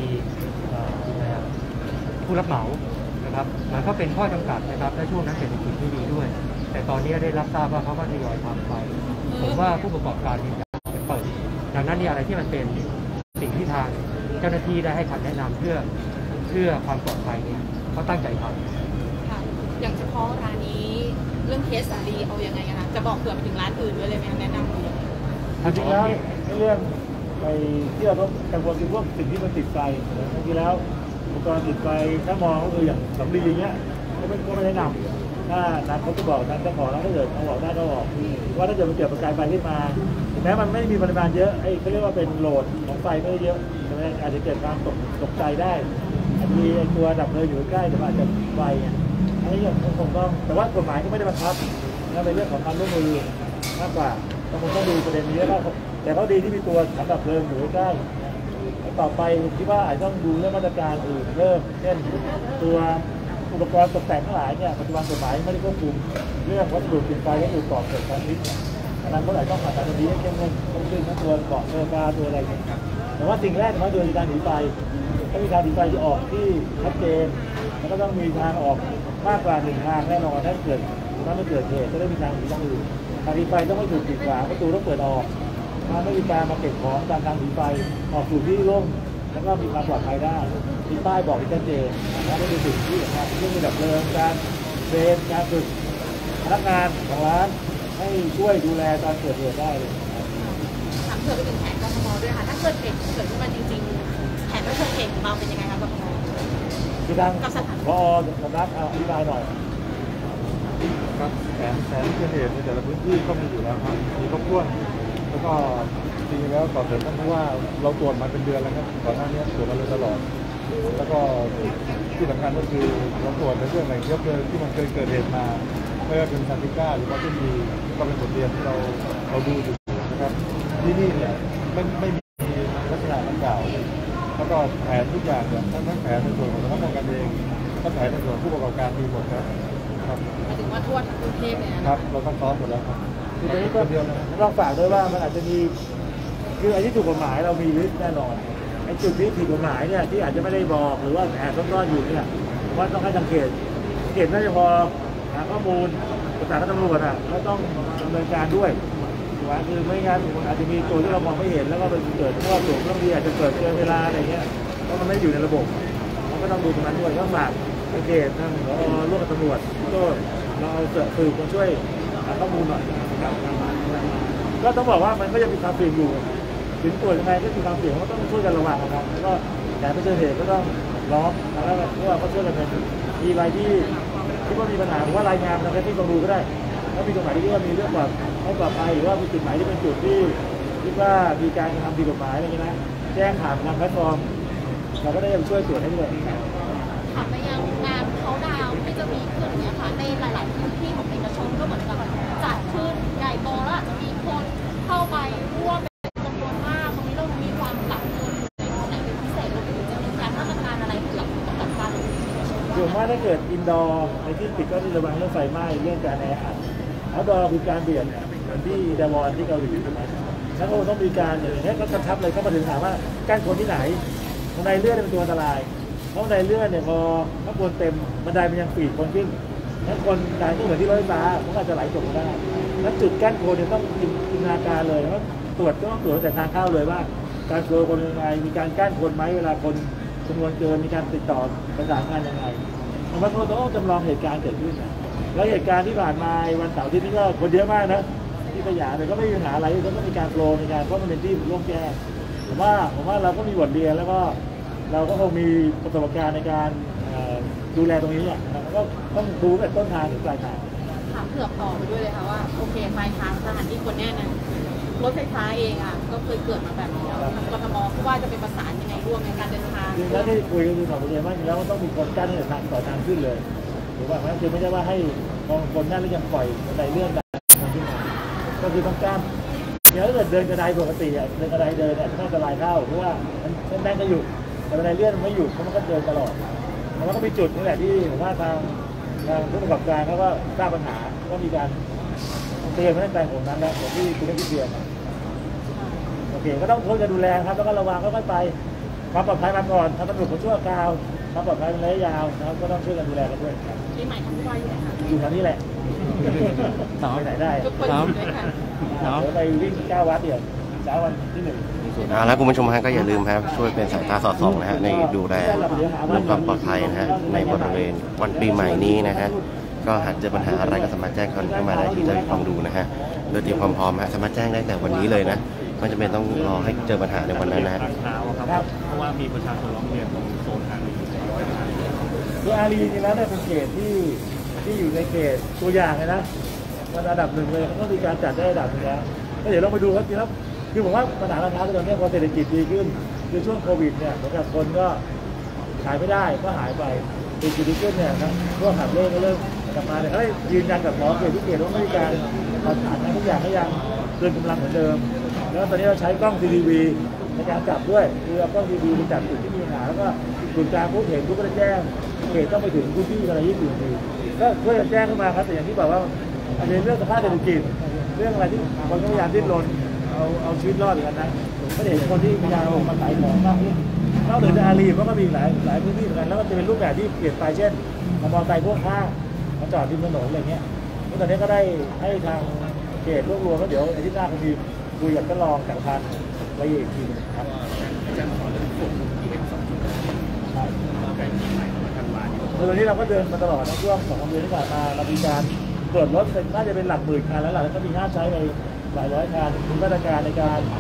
ผู้รับเหมานะครับมันก็เป็นข้อจำกัดนะครับและช่วงนั้นเศรษฐกิจไม่ดีด้วยแต่ตอนนี้ได้รับทราบว่าเขาก็ทยอยทำไปผมว่าผู้ประกอบการจะเปิดดังนั้นนี่อะไรที่มันเป็นสิ่งที่ทางเจ้าหน้าที่ได้ให้คำแนะนำเพื่อเพื่อความปลอดภัยเนี่ยเขาตั้งใจทำค่ะอย่างเฉพาะร้านนี้เรื่องเคสสันดีเอายังไงคะจะบอกเผื่อไปถึงร้านอื่นด้วยเลยไหมแนะนำดูยังไงจริงๆแล้วเรื่องไปที่เราต้องกังวลคือพวกสิ่งที่มันติดไฟจริงๆแล้วอุปกรณ์ติดไฟถ้ามองก็คืออย่างสำลีอย่างเงี้ยก็ไม่ก็ไม่แนะนำถ้านักเขาจะบอกนักเจ้าของแล้วถ้าเกิดเขาบอกได้ก็บอกว่าถ้าเกิดมันเกิดประกายไฟขึ้นมาแม้มันไม่มีปริมาณเยอะไอ้เขาเรียกว่าเป็นโหลดของไฟไม่เยอะใช่ไหมอาจจะเกิดความตกตกใจได้อาจจะมีตัวดับเพลิงอยู่ใกล้แต่อาจจะไฟอันนี้ยังคงต้องแต่ว่ากฎหมายก็ไม่ได้บังคับนั่นเป็นเรื่องของความร่วมมือมากกว่าเราคงต้องดูประเด็นนี้แล้วแต่เขาดีที่มีตัวถังดับเพลิงอยู่ใกล้ต่อไปคิดว่าอาจต้องดูเรื่องมาตรการอื่นเพิ่มเช่นตัวอุปกรณ์ตกแต่งทั้งหลายเนี่ยปัจจุบันกฎหมายไม่ได้ควบคุมเรื่องวัสดุติดไฟและอุปกรณ์เกิดการพิษอันนั้นก็อาจต้องผ่านการดีให้เข้มข้นต้องขึ้นทั้งตัวเกาะเทอร์บาตัวอะไรอย่างแต่ว่าสิ่งแรกมันโดยการหนีไฟถ้ามีการหนีไฟที่ออกที่ชัดเจนแล้วก็ต้องมีทางออกมากกว่าหนึ่งทางแน่นอนถ้าเกิดถ้าไม่เกิดเหตุจะได้มีทางหนีทางอื่นทางหนีไฟต้องไม่ถูกปิดฝาประตูต้องเปิดออกถ้าไม่มีการมาเก็บของตามทางหนีไฟออกสู่ที่โล่งแล้วก็มีความปลอดภัยได้มีป้ายบอกชัดเจนและไม่เป็นสิ่งที่สำคัญเรื่องดับเพลิงการเทรนการฝึกพนักงานของร้านให้ช่วยดูแลตอนเกิดเหตุได้เลยถามเผื่อไปถึงแผนกทมด้วยค่ะถ้าเกิดเหตุเกิดขึ้นมาจริงๆแผนรับเชิญเหตุของเราเป็นยังไงคะกทมคือทางพอสำนักอธิบายหน่อยครับแผนแผนที่เกิดเหตุในแต่ละพื้นที่ก็มีอยู่แล้วครับมีครบถ้วนแล้วก็จริงๆแล้วต่อเสริมท่านผู้ว่าเราตรวจมาเป็นเดือนแล้วครับก่อนหน้านี้ตรวจมาเลยตลอดแล้วก็ที่สำคัญก็คือเราตรวจในเรื่องแหล่งเชื้อเพลิงที่มันเคยเกิดเหตุมาไม่ว่าเป็นซันติก้าหรือว่าที่มีก็เป็นบทเรียนที่เราเราดูอยู่นะครับที่นี่เนี่ยไม่ไม่มีลักษณะดังกล่าวแล้วก็แผนทุกอย่างเนี่ยทั้งทั้งแผนในส่วนของสำนักงานการเองทั้งแผนในส่วนผู้ประกอบการมีหมดครับครับหมายถึงว่าทั่วทั้งกรุงเทพเนี่ยครับเราต้องซ้อมหมดแล้วครับคือตอนนี้ก็ต้องฝากด้วยว่ามันอาจจะมีคือไอ้ที่ถูกกฎหมายเรามีลิสต์แน่นอนไอ้จุดที่ผิดกฎหมายเนี่ยที่อาจจะไม่ได้บอกหรือว่าแอบซ่อนๆอยู่เนี่ยว่าต้องให้สังเกตสังเกตน่าจะพอหาข้อมูลประสานกับตำรวจอ่ะก็ต้องดำเนินการด้วยว่าคือไม่งั้นอาจจะมีตัวที่เรามองไม่เห็นแล้วก็ไปเกิดเพราะว่าตัวเครื่องดีอาจจะเกิดเกินเวลาอะไรเงี้ยเพราะมันไม่อยู่ในระบบเราก็ต้องดูตรงนั้นด้วยต้องฝากสังเกตทางเราร่วมกับตำรวจก็เราเอาสื่อมาช่วยหาข้อมูลหน่อยก็ต้องบอกว่ามันก็ยังมีความเสี่ยงอยู่ถึงตัวยังไงก็มีความเสี่ยงก็ต้องช่วยกันระวังนะครับแล้วก็แต่ไม่เจอเหตุก็ต้องล้อมแล้วเพราะว่าเขาช่วยกันเป็นมีอะไรที่ที่ว่ามีปัญหาว่ารายงานทางที่ต้องดูก็ได้ถ้ามีตรงไหนที่ว่ามีเรื่องแบบไม่ปลอดภัยหรือว่ามีจุดไหนที่เป็นจุดที่คิดว่ามีการทำผิดกฎหมายอะไรอย่างนี้นะแจ้งผ่านทางแพลตฟอร์มเราก็ได้จะช่วยตรวจให้ด้วยถามไปยังงานเขาดาวที่จะมีขึ้นเนี่ยค่ะในหลายๆพื้นที่ของเอกชนก็เหมือนกับจัดขึ้นใหญ่โตแล้วอาจจะมีคนเข้าไปร่วมเป็นจำนวนมากตรงนี้เรามีความหลักเงินในตรงไหนเป็นพิเศษหรือจะมีการมาตรการอะไรที่เราต้องจัดการอย่างว่าถ้าเกิดอินดอร์ในที่ปิดก็จะระวังเรื่องไฟไหม้เรื่องการแออัดเอาดอร์คือการเบียดเหมือนที่ดาวอนที่เกาหลีถูกไหมแล้วก็ต้องมีการอย่างนี้ก็กระชับเลยเข้ามาถึงถามว่ากั้นคนที่ไหนข้างในเลือดเป็นตัวอันตรายเพราะในเลือดเนี่ยพอข้างบนเต็มบันไดมันยังปีกคนขึ้นนั้นคนตายก็เหมือนที่รถไฟฟ้ามันอาจจะไหลตกได้แล้วจุดกั้นโคนเนี่ยต้องจินตนาการเลยเพราะตรวจก็ต้องตรวจแต่ทางเข้าเลยว่าการโคคนยังไงมีการกั้นคนไหมเวลาคนจำนวนเกินมีการติดต่อประสานงานยังไงมันก็ต้องจำลองเหตุการณ์เกิดขึ้นแล้วเหตุการณ์ที่ผ่านมาวันเสาร์ที่นี่ก็คนเยอะมากนะที่สยามแต่ก็ไม่มีปัญหาอะไรก็ต้องมีการโปรในการเพราะมันเป็นที่ร่วมแก้ผมว่าผมว่าเราก็มีบทเรียนแล้วก็เราก็คงมีประสบการณ์ในการดูแลตรงนี้อ่ะก็ต้องดูตั้งแต่ต้นทางถึงปลายทางถามเผื่อต่อไปด้วยเลยค่ะว่าโอเคปลายทางสถานที่คนแน่นะรถไฟฟ้าเองอ่ะก็เคยเกิดมาแบบนี้แล้วทางกทมว่าจะเป็นประสานยังไงร่วมในการเดินทางจริงแล้วที่คุยกันคือสองประเด็นว่าจริงแล้วต้องมีคนกั้นทางต่อทางขึ้นเลยหรือว่ามันคือไม่ใช่ว่าให้มองคนนั่นแล้วยังปล่อยบันไดเลื่อนกันขึ้นมาก็คือต้องกั้นเดี๋ยวถ้าเกิดเดินกระไดปกติอ่ะเดินกระไดเดินเนี่ยจะต้องอันตรายเข้าเพราะว่ามันแน่นก็หยุดแต่บันไดเลื่อนมันไม่หยุดเพราะมันก็เดินตลอดแล้วก็มีจุดนี่แหละที่ผมว่าทางทางผู้ประกอบการเขาก็ทราบปัญหาก็มีการเตือนมาตั้งแต่ผมนั้นแล้วผมที่คุณได้พิเศษโอเคก็ต้องช่วยกันดูแลครับแล้วก็ระวังค่อยๆไปความปลอดภัยมาก่อนทำตำรวจคนชั่วคราวความปลอดภัยระยะยาวนะครับก็ต้องช่วยกันดูแลกันด้วยที่ใหม่ทำด้วยอยู่ไหนคะอยู่แถวนี้แหละไปไหนได้ทุกคนอยู่ด้วยกันเดี๋ยวไปวิ่งเก้าวัดเดี๋ยวเช้าวันที่หนึ่งอ่าแล้วคุณผู้ชมฮะก็อย่าลืมครับช่วยเป็นสายตาสอดส่องนะฮะในดูแลเรื่องความปลอดภัยนะฮะในบริเวณวันปีใหม่นี้นะฮะก็หากเจอปัญหาอะไรก็สามารถแจ้งเข้ามาได้ที่ได้ฟังดูนะฮะโดยเตรียมความพร้อมฮะสามารถแจ้งได้แต่วันนี้เลยนะไม่จำเป็นต้องรอให้เจอปัญหาในวันนั้นนะฮะเพราะว่ามีประชาชนร้องเรียนตรงโซนอารีคืออารีจริงๆแล้วเนี่ยเป็นเขตที่ที่อยู่ในเขตตัวอย่างเลยนะมันระดับหนึ่งเลยเขาต้องมีการจัดได้ระดับนึงแล้วก็เดี๋ยวเราไปดูครับจริงแล้วคือผมว่าปัญหาราคาตอนนี้พอเศรษฐกิจดีขึ้นคือช่วงโควิดเนี่ยเหมือนกับคนก็ขายไม่ได้ก็หายไปเศรษฐกิจดีขึ้นเนี่ยนะพวกหับเล่ก็เริ่มกลับมาเนี่ยเขาได้ยืนยันกับหมอเกิดที่เกิดว่าไม่มีการผ่านผ่านทุกอย่างก็ยังเกินกำลังเหมือนเดิมแล้วตอนนี้เราใช้กล้อง ซี ที วี ในการจับด้วยคือเอากล้อง ซี ที วี ไปจับจุดที่มีปัญหาแล้วก็จุดกลางผู้เห็นผู้ก็ได้แจ้งเหตุต้องไปถึงพื้นที่อะไรยี่สิบนาทีก็ช่วยกันแจ้งขึ้นมาครับแต่อย่างที่บอกว่าอันนี้เรื่องสภาพเศรษฐกิจเรื่องอะไรที่คนพยายามดิ้นรนเอาเอาชีวิตรอดกันนะก็เห็นคนที่พยายามออกมาขายของมากขึ้นนอกจากอารีก็มีหลายหลายพื้นที่เหมือนกันแล้วก็จะเป็นรูปแบบที่เปลี่ยนไปเช่นมอเตอร์ไซค์พวกข้างมาจอดริมถนนอะไรเงี้ยตอนนี้ก็ได้ให้ทางเขตรวบรวมก็เดี๋ยวอาทิตย์หน้าคงมีคุยกับท่านรองจากพันไปอีกทีนึงครับอาจารย์ขอเรื่องฝุ่นที่เป็นสองจุดครับการที่ใหม่ของทางบ้านตอนนี้เราก็เดินมาตลอดในช่วงสองเดือนที่ผ่านมาเรามีการตรวจรถเป็นน่าจะเป็นหลักหมื่นคันแล้วหลังก็มีห้ามใช้ไปหลายร้อยคันมีมาตรการในการ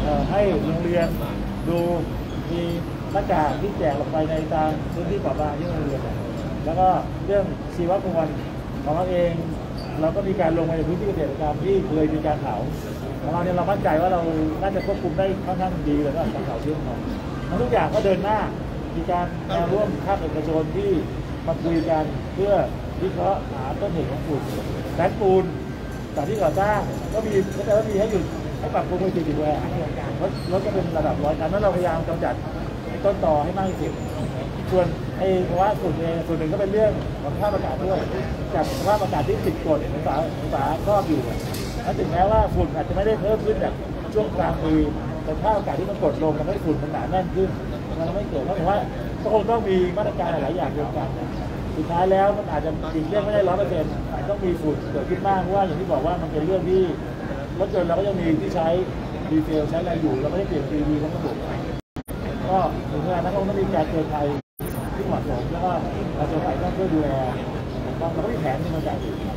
ให้โรงเรียนดูมีหน้ากากที่แจกลงไปในตามพื้นที่เปราะบางที่โรงเรียนแล้วก็เรื่องชีวมวลของเราเองเราก็มีการลงไปในพื้นที่เกษตรกรรมที่เคยมีการเผาของเราเนี่ยเรามั่นใจว่าเราน่าจะควบคุมได้ค่อนข้างดีเลยว่าการเผาเชื้อของเราทุกอย่างก็เดินหน้ามีการร่วมภาคเอกชนที่มาคุยกันเพื่อวิเคราะห์หาต้นเหตุของฝุ่นแสนปูนสถานที่ก่อสร้างก็มีก็แต่ว่ามีให้หยุดให้ปรับปรุงไปสี่สิบแหวนรถรถก็เป็นระดับร้อยคันนั้นเราพยายามกำจัดต้นตอให้มากที่สุดส่วนไอ้ภาวะฝุ่นเองส่วนหนึ่งก็เป็นเรื่องของสภาพอากาศด้วยจากสภาพอากาศที่ติดกดองศาองศาครอบอยู่และถึงแม้ว่าฝุ่นอาจจะไม่ได้เพิ่มขึ้นแบบช่วงกลางปีแต่สภาพอากาศที่มันกดลงมันให้ฝุ่นมันหนาแน่นขึ้นมันไม่เกิดเพราะว่าก็คงต้องมีมาตรการหลายอย่างรวมกันสุดท้ายแล้วมันอาจจะจริงเรื่องไม่ได้ร้อยเปอร์เซ็นต์ต้องมีฝุ่นเกิดขึ้นบ้างเพราะว่าอย่างที่บอกว่ามันเป็นเรื่องที่รถยนต์เราก็ยังมีที่ใช้ดีเซลใช้อะไรอยู่เราไม่ได้เปลี่ยน อี วี ทั้งระบบก็ถึงเวลานั้นต้องมีการเตือนภัยที่เหมาะสมแล้วก็การเตือนภัยต้องช่วยดูแลต้องเราก็มีแผนที่มาจัด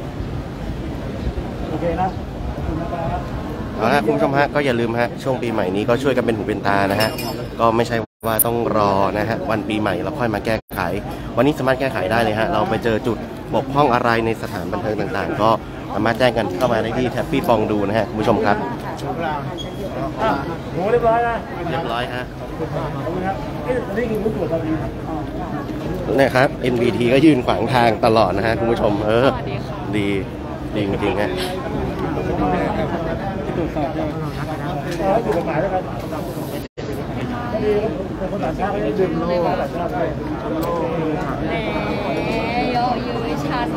โอเคนะขอบคุณนะครับเอาละคุณผู้ชมฮะก็อย่าลืมฮะช่วงปีใหม่นี้ก็ช่วยกันเป็นหูเป็นตานะฮะก็ไม่ใช่ว่าต้องรอนะฮะวันปีใหม่เราค่อยมาแก้ไขวันนี้สามารถแก้ไขได้เลยฮะเราไปเจอจุดบกพร่องอะไรในสถานบันเทิงต่างๆก็สามารถแจ้งกันเข้ามาได้ที่แท็บปี้ฟองดูนะฮะคุณผู้ชมครับโหเรียบร้อยนะเรียบร้อยฮะขอบคุณครับนี่คือผู้ตรวจตอนนี้เนี่ยครับ เอ็น วี ที ก็ยืนขวางทางตลอดนะฮะคุณผู้ชมเออดีดีจริงๆฮะตรวจสอบด้วยถูกกฎหมายแล้วกันก็ดีเป็นคนต่างชาติไม่ได้ดึงโลกต่างชาติได้โยยูชัน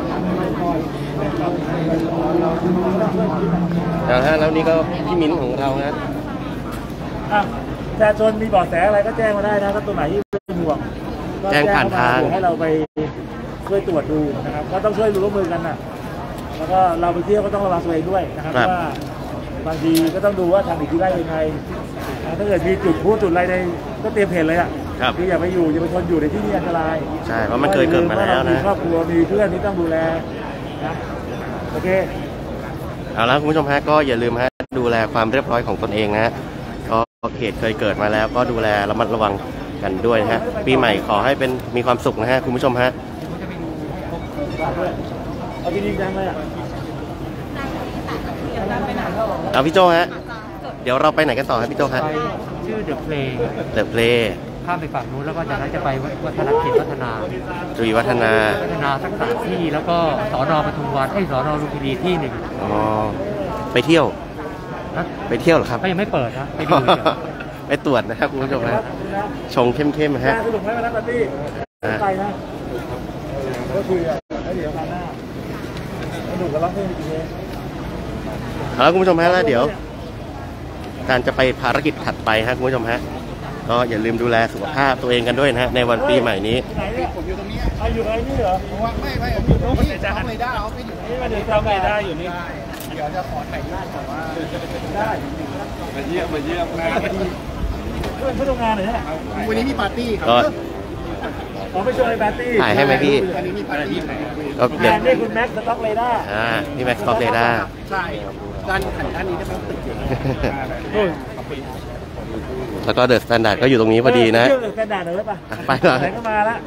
แล้วฮะแล้วนี่ก็พี่มิ้นของเราฮะประชาชนมีเบาะแสอะไรก็แจ้งมาได้นะถ้าตัวไหนที่เป็นห่วงแจ้งผ่านทางให้เราไปช่วยตรวจดูนะครับก็ต้องช่วยร่วมมือกันนะแล้วก็เราไปเที่ยวก็ต้องระวังตัวเองด้วยนะครับว่าบางทีก็ต้องดูว่าทางอีกที่ได้ยังไงถ้าเกิดมีจุดพูดจุดอะไรในก็เตรียมเหตุเลยอ่ะคืออย่าไปอยู่อย่าไปทนอยู่ในที่นี่อันตรายใช่เพราะมันเคยเกิดมาแล้วนะมีครอบครัวมีเพื่อนที่ต้องดูแลนะโอเคเอาละคุณผู้ชมฮะก็อย่าลืมฮะดูแลความเรียบร้อยของตนเองนะก็เหตุเคยเกิดมาแล้วก็ดูแลระมัดระวังกันด้วยนะฮะปีใหม่ขอให้เป็นมีความสุขนะฮะคุณผู้ชมฮะเอาดีๆจังเลยอ่ะเอาพี่โจฮะเดี๋ยวเราไปไหนกันต่อครับพี่โจฮะชื่อเดอะเพลย์เดอะเพลย์ข้ามไปฝั่งนู้นแล้วก็จากนั้นจะไปวัฒนกิจวัฒนาจุยวัฒนาวัฒนาสักสามที่แล้วก็สน.ปทุมวันให้สน.ลุมพินีที่หนึ่งอ๋อไปเที่ยวไปเที่ยวเหรอครับก็ยังไม่เปิดนะไปดูไปตรวจนะครับคุณผู้ชมฮะชงเข้มๆฮะสนุกไหมวันนั้นปาร์ตี้ไปนะก็คือเดี๋ยวคราวหน้าสนุกกับร้องเพลงอีกทีครับคุณผู้ชมฮะแล้วเดี๋ยวการจะไปภารกิจถัดไปฮะคุณผู้ชมฮะก็อย่าลืมดูแลสุขภาพตัวเองกันด้วยนะฮะในวันปีใหม่นี้ผมอยู่ตรงนี้อยู่ตรงนี้เหรอไม่ไม่ผมอยู่ตรงนี้จ้าไม่ได้เอาไปอยู่นี่มันเดี๋ยวเราไม่ได้อยู่นี่เดี๋ยวจะขอถ่ายรูปแต่ว่าได้มาเยี่ยมมาเยี่ยมนะเพื่อนเพื่อนทำงานเหรอเนี่ยวันนี้มีปาร์ตี้ครับผมไปช่วยปาร์ตี้ถ่ายให้ไหมพี่วันนี้มีปาร์ตี้ก็เดี๋ยวนี่คุณแม็กซ์สต็อกเรดาร์อ่าพี่แม็กซ์สต็อกเรดาร์ใช่ด้านหันด้านนี้จะเป็นตึกแล้วก็เดอะสแตนดาร์ดก็อยู่ตรงนี้พอดีนะเดอะสแตนดาร์ดเลยป่ะไปเลยก็มาละ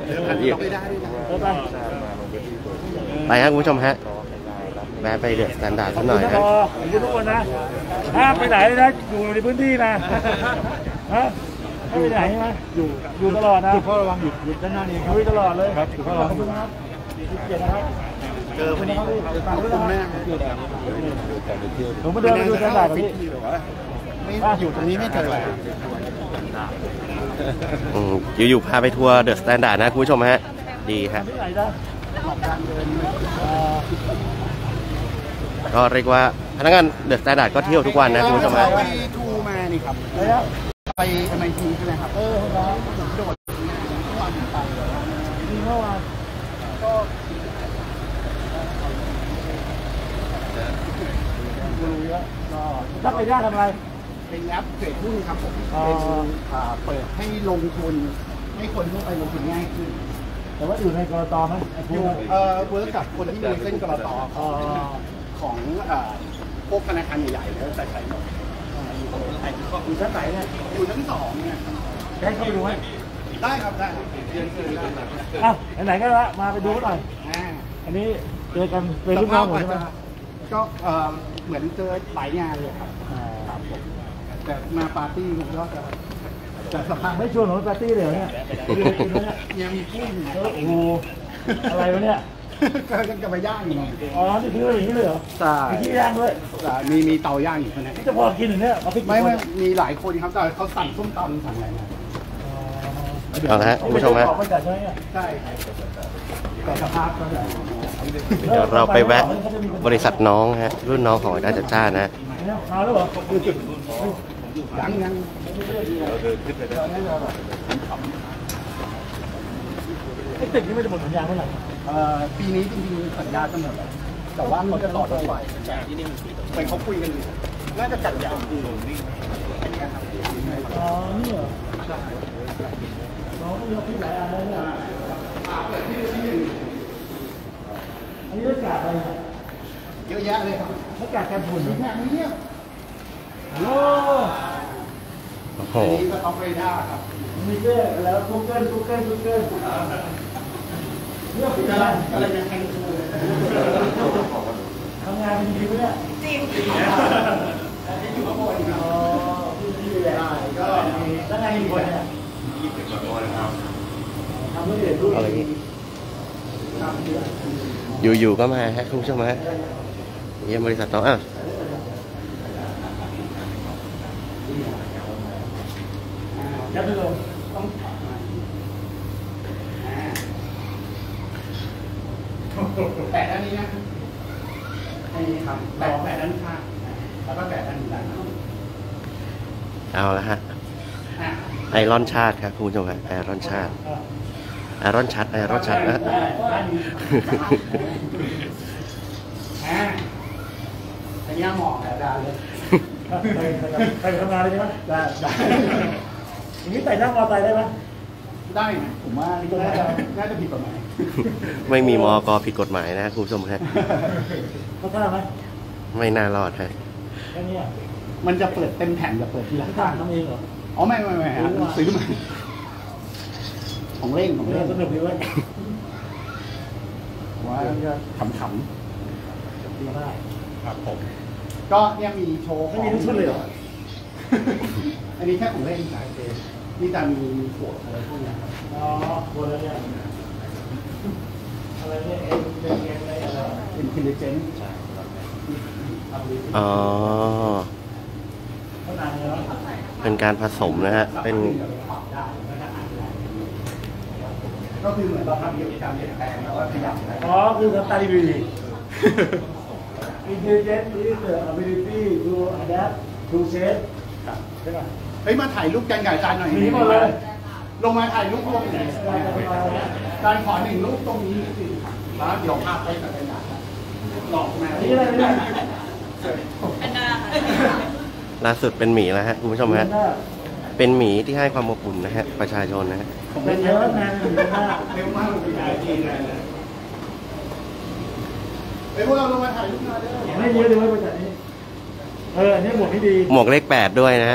ไปฮะคุณผู้ชมฮะแวะไปเดอะสแตนดาร์ดสักหน่อยฮะอยู่ทุกคนนะห้ามไปไหนเลยนะอยู่ในพื้นที่นะฮะไม่ไปไหนใช่ไหมอยู่อยู่ตลอดนะจุดพ่อระวังหยุดหยุดด้านหน้านี้ครับตลอดเลยครับจุดพ่อระวังเกียรตินะครับเจอวันนี้คุณแม่ผมมาเดินไปดูสแตนดาร์ดพี่ไม่อยู่ตรงนี้ไม่เจออยู่ๆพาไปทัวร์เดอะสแตนดาร์ดนะคุณผู้ชมฮะดีฮะก็เรียกว่าพนักงานเดอะสแตนดาร์ดก็เที่ยวทุกวันนะคุณผู้ชมฮะไปทูมานี่ครับไปเอ็มไอทีใช่ไหมครับเออผมโดดเมื่อวานไปเมื่อวานก็ดูเยอะก็ถ้าไปได้ทำอะไรเป็นแอปเทรดหุ้นครับผมเป็นเปิดให้ลงทุนให้คนทั่วไปลงทุนง่ายขึ้นแต่ว่าอยู่ในกรตไหมอยู่เอ่อเวิร์กกับคนที่มีเส้นกรตของของพวกธนาคารใหญ่ๆแล้วใส่ใส่หมดอยู่ชั้นไหนเนี่ยอยู่ชั้นสองเนี่ยให้เข้าไปดูไหมได้ครับได้เรียนเชิญได้อ่ะไหนๆก็ละมาไปดูหน่อยอ่าอันนี้เจอกันเป็นรุ่นน้องผมใช่ไหมก็เออเหมือนเจอหลายงานเลยครับครับผมแต่มาปาร์ตี้ผมก็จะจะสภาพไม่ชวนผมไปปาร์ตี้เลยเหรอเนี่ยคือกินแล้วเนี่ยยังมีกุ้งอยู่เออโอ้โหอะไรวะเนี่ยก็ยังจะไปย่างอยู่หน่อยอ๋อนี่คืออย่างนี้เลยเหรอใช่มีที่ย่างด้วยมีมีเตาย่างอยู่ข้างในจะพอกินเหรอเนี่ยเอาไปกินไม่ไม่คนมีหลายคนครับแต่เขาสั่งส้มตำสั่งอะไรมาเอาละฮะคุณผู้ชมฮะออกมาจากใช่ไหมเนี่ยใช่แต่สภาพก็จะเดี๋ยวเราไปแวะบริษัทน้องฮะรุ่นน้องของอาจารย์จัดจ้านนะเนี่ยมาแล้วเหรอยังยังไอ้ตึกนี้ไม่จะหมดสัญญาเมื่อไหร่เอ่อปีนี้จริงๆสัญญาจะหมดแล้วแต่ว่าเขาจะต่อรถไฟไปเขาคุยกันอยู่น่าจะจัดยาวอ๋อนี่เหรอน้องมีออฟฟิศหลายอันเลยเนี่ยอันนี้หน้ากากอะไรเนี่ยเยอะแยะเลยครับหน้ากากกันฝุ่นนี่เนี่ยนี่เนี่ยฮัลโหลโอ้โหอันนี้ก็ออฟเรด้าครับมีเก้แล้วกูเกิลกูเกิลกูเกิลเนี่ยเป็นอะไรอะไรยังแทงคูเลยทำงานเป็นดีไหมเนี่ยจริงอันนี้อยู่ข้างบนอ๋อที่แหละก็มีแล้วไงมีคนเนี่ยยี่สิบกว่าคนครับทำเพื่อเด็กลูกอะไรนี่อยู่ๆก็มาฮะคุณผู้ชมฮะเยี่ยมบริษัทน้องอ่ะยัดไปลงต้องแปะด้านนี้นะให้ครับแปะแปะด้านข้างแล้วก็แปะด้านนี้ด้านเอาละฮะอ่ะไอรอนชาติครับคุณผู้ชมฮะไอรอนชาติไอรอนชัดไอรอนชัดนะอ่ะอันนี้เหมาะกับดาเลยไปไปทำงานเลยใช่ไหมได้ได้อย่างนี้ใส่นั่งมอเตอร์ไซค์ได้ไหมได้นะผมว่านี่ก็น่าจะน่าจะผิดกฎหมายไม่มีมอกผิดกฎหมายนะคุณผู้ชมฮะเขาท่าไหมไม่น่ารอดฮะแค่นี้อ่ะมันจะเปิดเต็มแผ่นจะเปิดทีละที่ข้างทำทำเองเหรออ๋อไม่ไม่ไม่ฮะซื้อมาของเล่นของเล่เล่นนสนุกดีเว้ยว่าขำดีมากๆครับผมก็เนี่ยมีโชว์ขไม่องมีทุกชุดเลยเหรออันนี้แค่ของเล่นสายเกมนี่จะมีขวดอะไรพวกเนี้ยครับอ๋อคนละเนี่ยอะไรเนี่ยเอ็มเอ็มเอ็มอะไรอะไรเป็นคินเดเจนอ๋อเขานานเลยเนาะเป็นการผสมนะฮะเป็นก็คือเหมือนเราทำกิจกรรมเปลี่ยนแปลงแล้วก็ขยับได้อ๋อคือทำตาดีบีดี Intelligent is the ability to adapt to change ใช่ป่ะเฮ้ยมาถ่ายรูปกันกับอาจารย์หน่อยหนีหมดเลยลงมาถ่ายรูปรวมกันอาจารย์ขอหนึ่งรูปตรงนี้สิแล้วเดี๋ยวภาพไปกับอาจารย์หลอกมานี่อะไรเนี่ยเป็นดาล่าสุดเป็นหมีแล้วฮะคุณผู้ชมฮะเป็นหมีที่ให้ความอบอุ่นนะฮะประชาชนนะฮะเป็นเยอะงานเยอะมากเร็วมากเลยถ่ายทีเลยเฮ้ยพวกเราลงมาถ่ายรูปหน่อยเด้อไม่เยอะเลยเว้ยบริษัทนี้เอออันนี้หมวกที่ดีหมวกเลขแปดด้วยนะฮะ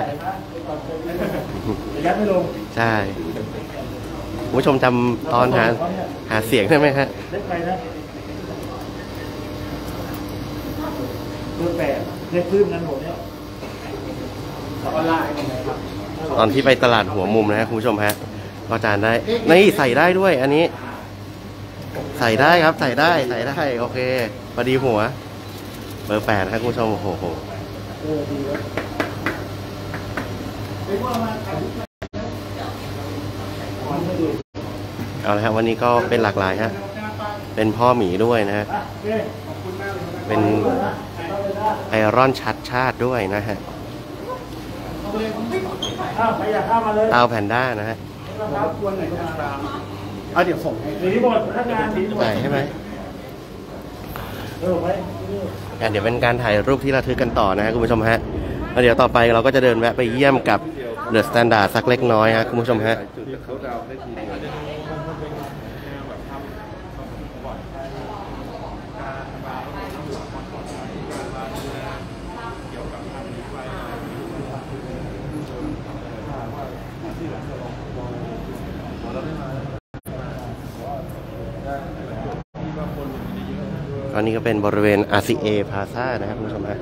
ยัดไม่ลงใช่คุณผู้ชมจำตอนหาหาเสียงได้ไหมฮะเล็กไปนะเบอร์แปดเล็กขึ้นนั้นผมเนี่ยออนไลน์นะครับตอนที่ไปตลาดหัวมุมนะฮะคุณผู้ชมฮะก็อาจารย์ได้นี่ใส่ได้ด้วย อันนี้ ใส่ได้ครับใส่ได้ใส่ได้โอเคพอดีหัว เบอร์แปดนะครับคุณผู้ชมโอ้โหเออดีแล้วเฮ้ยพวกเรามาถ่ายรูปหน่อยเอาละครับวันนี้ก็เป็นหลากหลายฮะเป็นพ่อหมีด้วยนะฮะอ่ะโอเคเป็นไอรอนชัดชาติด้วยนะฮะอ้าวใครอยากเข้ามาเลยเต้าแพนด้านะฮะครับควรหน่อยก็มาตามอ่ะเดี๋ยวส่งให้หนีหมดพนักงานหนีหมดใช่ใช่ไหมเออไปอ่ะเดี๋ยวเป็นการถ่ายรูปที่ระทึกกันต่อนะฮะคุณผู้ชมฮะแล้วเดี๋ยวต่อไปเราก็จะเดินแวะไปเยี่ยมกับเดอะสแตนดาร์ดสักเล็กน้อยฮะคุณผู้ชมฮะจุดเขาดาวได้ทีเดียวเก็นี่ก็เป็นบริเวณ อาร์ ซี เอ Plaza นะครับคุณผู้ชมฮะ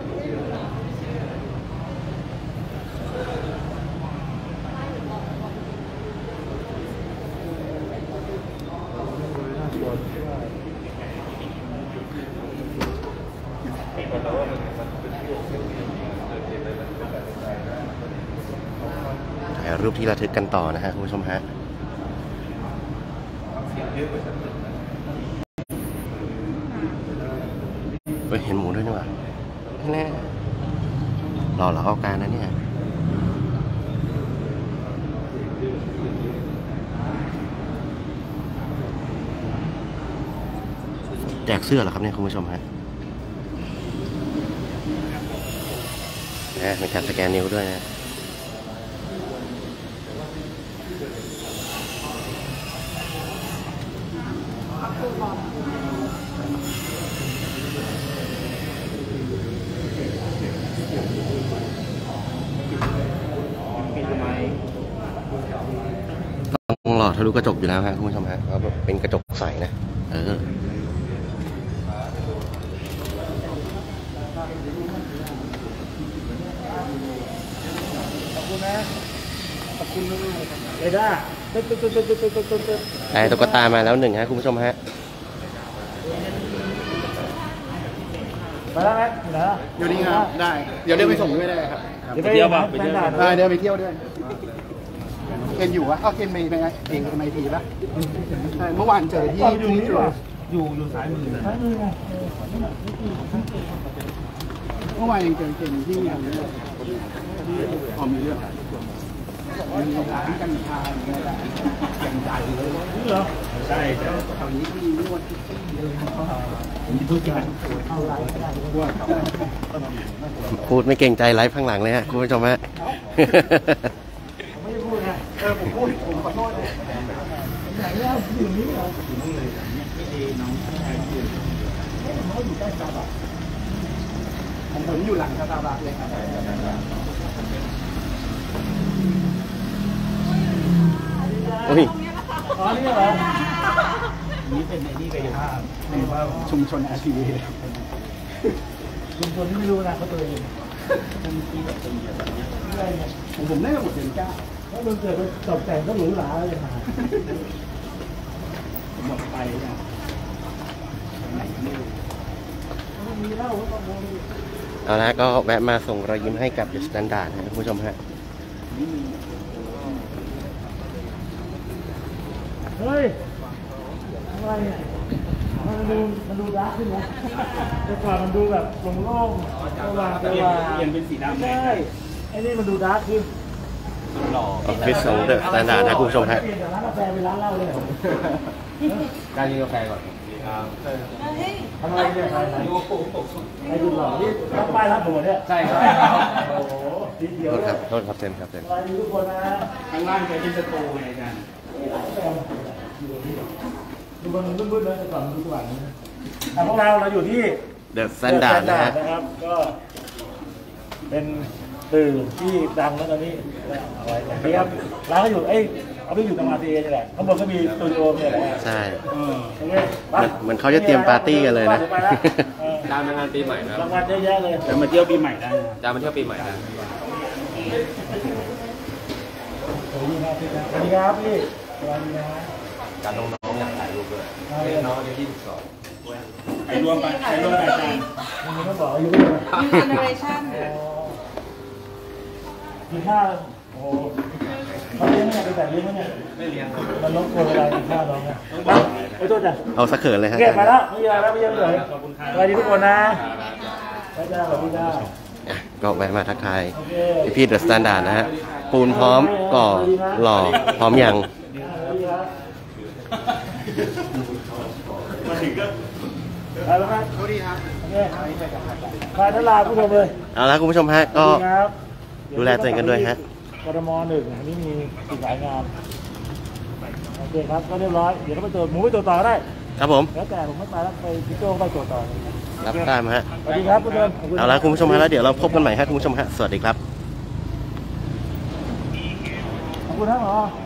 ถ่ายรูปที่ระทึกกันต่อนะฮะคุณผู้ชมฮะไปเห็นหมูด้วยนี่หว่าแน่รอเหรอเอาการนะเนี่ยแจกเสื้อเหรอครับเนี่ยคุณผู้ชมฮะนะมีการสแกนนิ้วด้วยนะต้องหลอดทะลุกระจกอยู่แล้วฮะคุณผู้ชมฮะเพราะเป็นกระจกใสนะเออขอบคุณนะขอบคุณเอด้าตึ๊ดตึ๊ดตึ๊ดตึ๊ดตึ๊ดตึ๊ดตึ๊ดได้ตุ๊กตามาแล้วหนึ่งฮะคุณผู้ชมฮะไปแล้วไหมเหรออยู่นี่ครับได้เดี๋ยวเดินไปส่งด้วยได้ครับเดี๋ยวไปเที่ยวป่ะไปเที่ยวได้เดินไปเที่ยวด้วยเคนอยู่วะอ้าวเคนไปไปเองไปทีป่ะใช่เมื่อวานเจอที่ที่นี่อยู่อยู่อยู่สายมือสายมือไงเมื่อวานยังเจอเคนที่งานนี้ที่ออมมีเรื่องมีร้านกันชาอย่างเงี้ยอย่างใหญ่เลยนี่เหรอใช่แถวนี้มีนวดที่เลยผมทุกอย่างเข้าไลน์ได้ด้วยพูดไม่เกรงใจไลฟ์ข้างหลังเลยฮะคุณผู้ชมฮะไม่ได้พูดนะเออผมพูดผมขอโทษนะไหนแล้วอยู่นี่เหรออยู่นี่เลยเนี่ยที่น้องชายอยู่ไม่ผมว่าอยู่ใกล้สตาร์บัคผมอยู่หลังสตาร์บัคเลยครับอุ้ยอ๋อนี่เหรอนี่เป็นไอ้นี่กายภาพในว่าชุมชนอาชีพชุมชนที่ไม่รู้นะเขาตัวเองมันมีแบบเป็นแบบนี้ผมผมได้หมดเดือนเก้าแล้วมันเกิดมันตกแต่งก็หรูหราเลยมาผมหมดไปนะไหนไม่รู้มีเหล้าก็มองเอาละก็แวะมาส่งรอยยิ้มให้กับ The Standard นะคุณผู้ชมฮะเฮ้ยอะไรเนี่ยมันดูมันดูดาร์กขึ้นนะแต่ก่อนมันดูแบบโล่งๆสว่างสว่างเปลี่ยนเป็นสีดำใช่ไอ้นี่มันดูดาร์กขึ้นออฟฟิศของ The Standard นะคุณผู้ชมฮะเปลี่ยนจากร้านกาแฟเป็นร้านเหล้าเลยการกินกาแฟก่อนทำอะไรเนี่ยใครใครใครดูหล่อที่ต้องป้ายรับหัวเนี่ยใช่ครับโอ้โหทีเดียวโทษครับโทษครับเต็มครับเต็มสวัสดีทุกคนนะข้างล่างจะเป็นสตูไงอาจารย์ดูบนมืดๆเลยแต่ก่อนดูสว่างนี้แต่พวกเราเราอยู่ที่ The Standard นะฮะนะครับก็เป็นตื่นที่ดังแล้วตอนนี้เอาไว้แบบนี้ครับร้านก็อยู่เอ้ยเขาไม่อยู่ตรงอาร์ทีเอนี่แหละข้างบนก็มีสตูดิโอเนี่ยแหละใช่โอเคเหมือนเขาจะเตรียมปาร์ตี้กันเลยนะดาวงานปีใหม่นะรางวัลเยอะแยะเลยจะมาเที่ยวปีใหม่ได้จะมาเที่ยวปีใหม่ได้สวัสดีครับพี่สวัสดีครับพี่สวัสดีครับการน้องๆอยากถ่ายรูปด้วยน้องอายุยี่สิบสองใครรวมไปใครรวมไปกันมึงต้องบอกอายุด้วย New Generation กินข้าวโอ้เขาเลี้ยงเนี่ยเป็นแบบเลี้ยงไหมเนี่ยไม่เลี้ยงมันลบกวนเวลากินข้าวน้องเนี่ยไอ้ตัวจ้ะเอาสักเขินเลยฮะเก็บมาแล้วไม่ยาแล้วไม่เยอะเลยสวัสดีทุกคนนะพระเจ้าขอบคุณจ้าก็แวะมาทักทายพี่พี่ The Standard นะฮะปูนพร้อมก่อหล่อพร้อมยังมาถึงก็ไปแล้วครับสวัสดีครับโอเคไปทลาผู้ชมเลยเอาละคุณผู้ชมฮะก็ดูแลตัวเองกันด้วยฮะกทมหนึ่งนี่มีสี่สายงานโอเคครับก็เรียบร้อยเดี๋ยวเราไปตรวจหมูไปตรวจต่อได้ครับผมแล้วแต่ผมไม่ไปแล้วไปพี่โจ้ไปตรวจต่อรับตามฮะสวัสดีครับผู้ชมเอาละคุณผู้ชมฮะแล้วเดี๋ยวเราพบกันใหม่ครับคุณผู้ชมฮะสวัสดีครับขอบคุณครับหมอ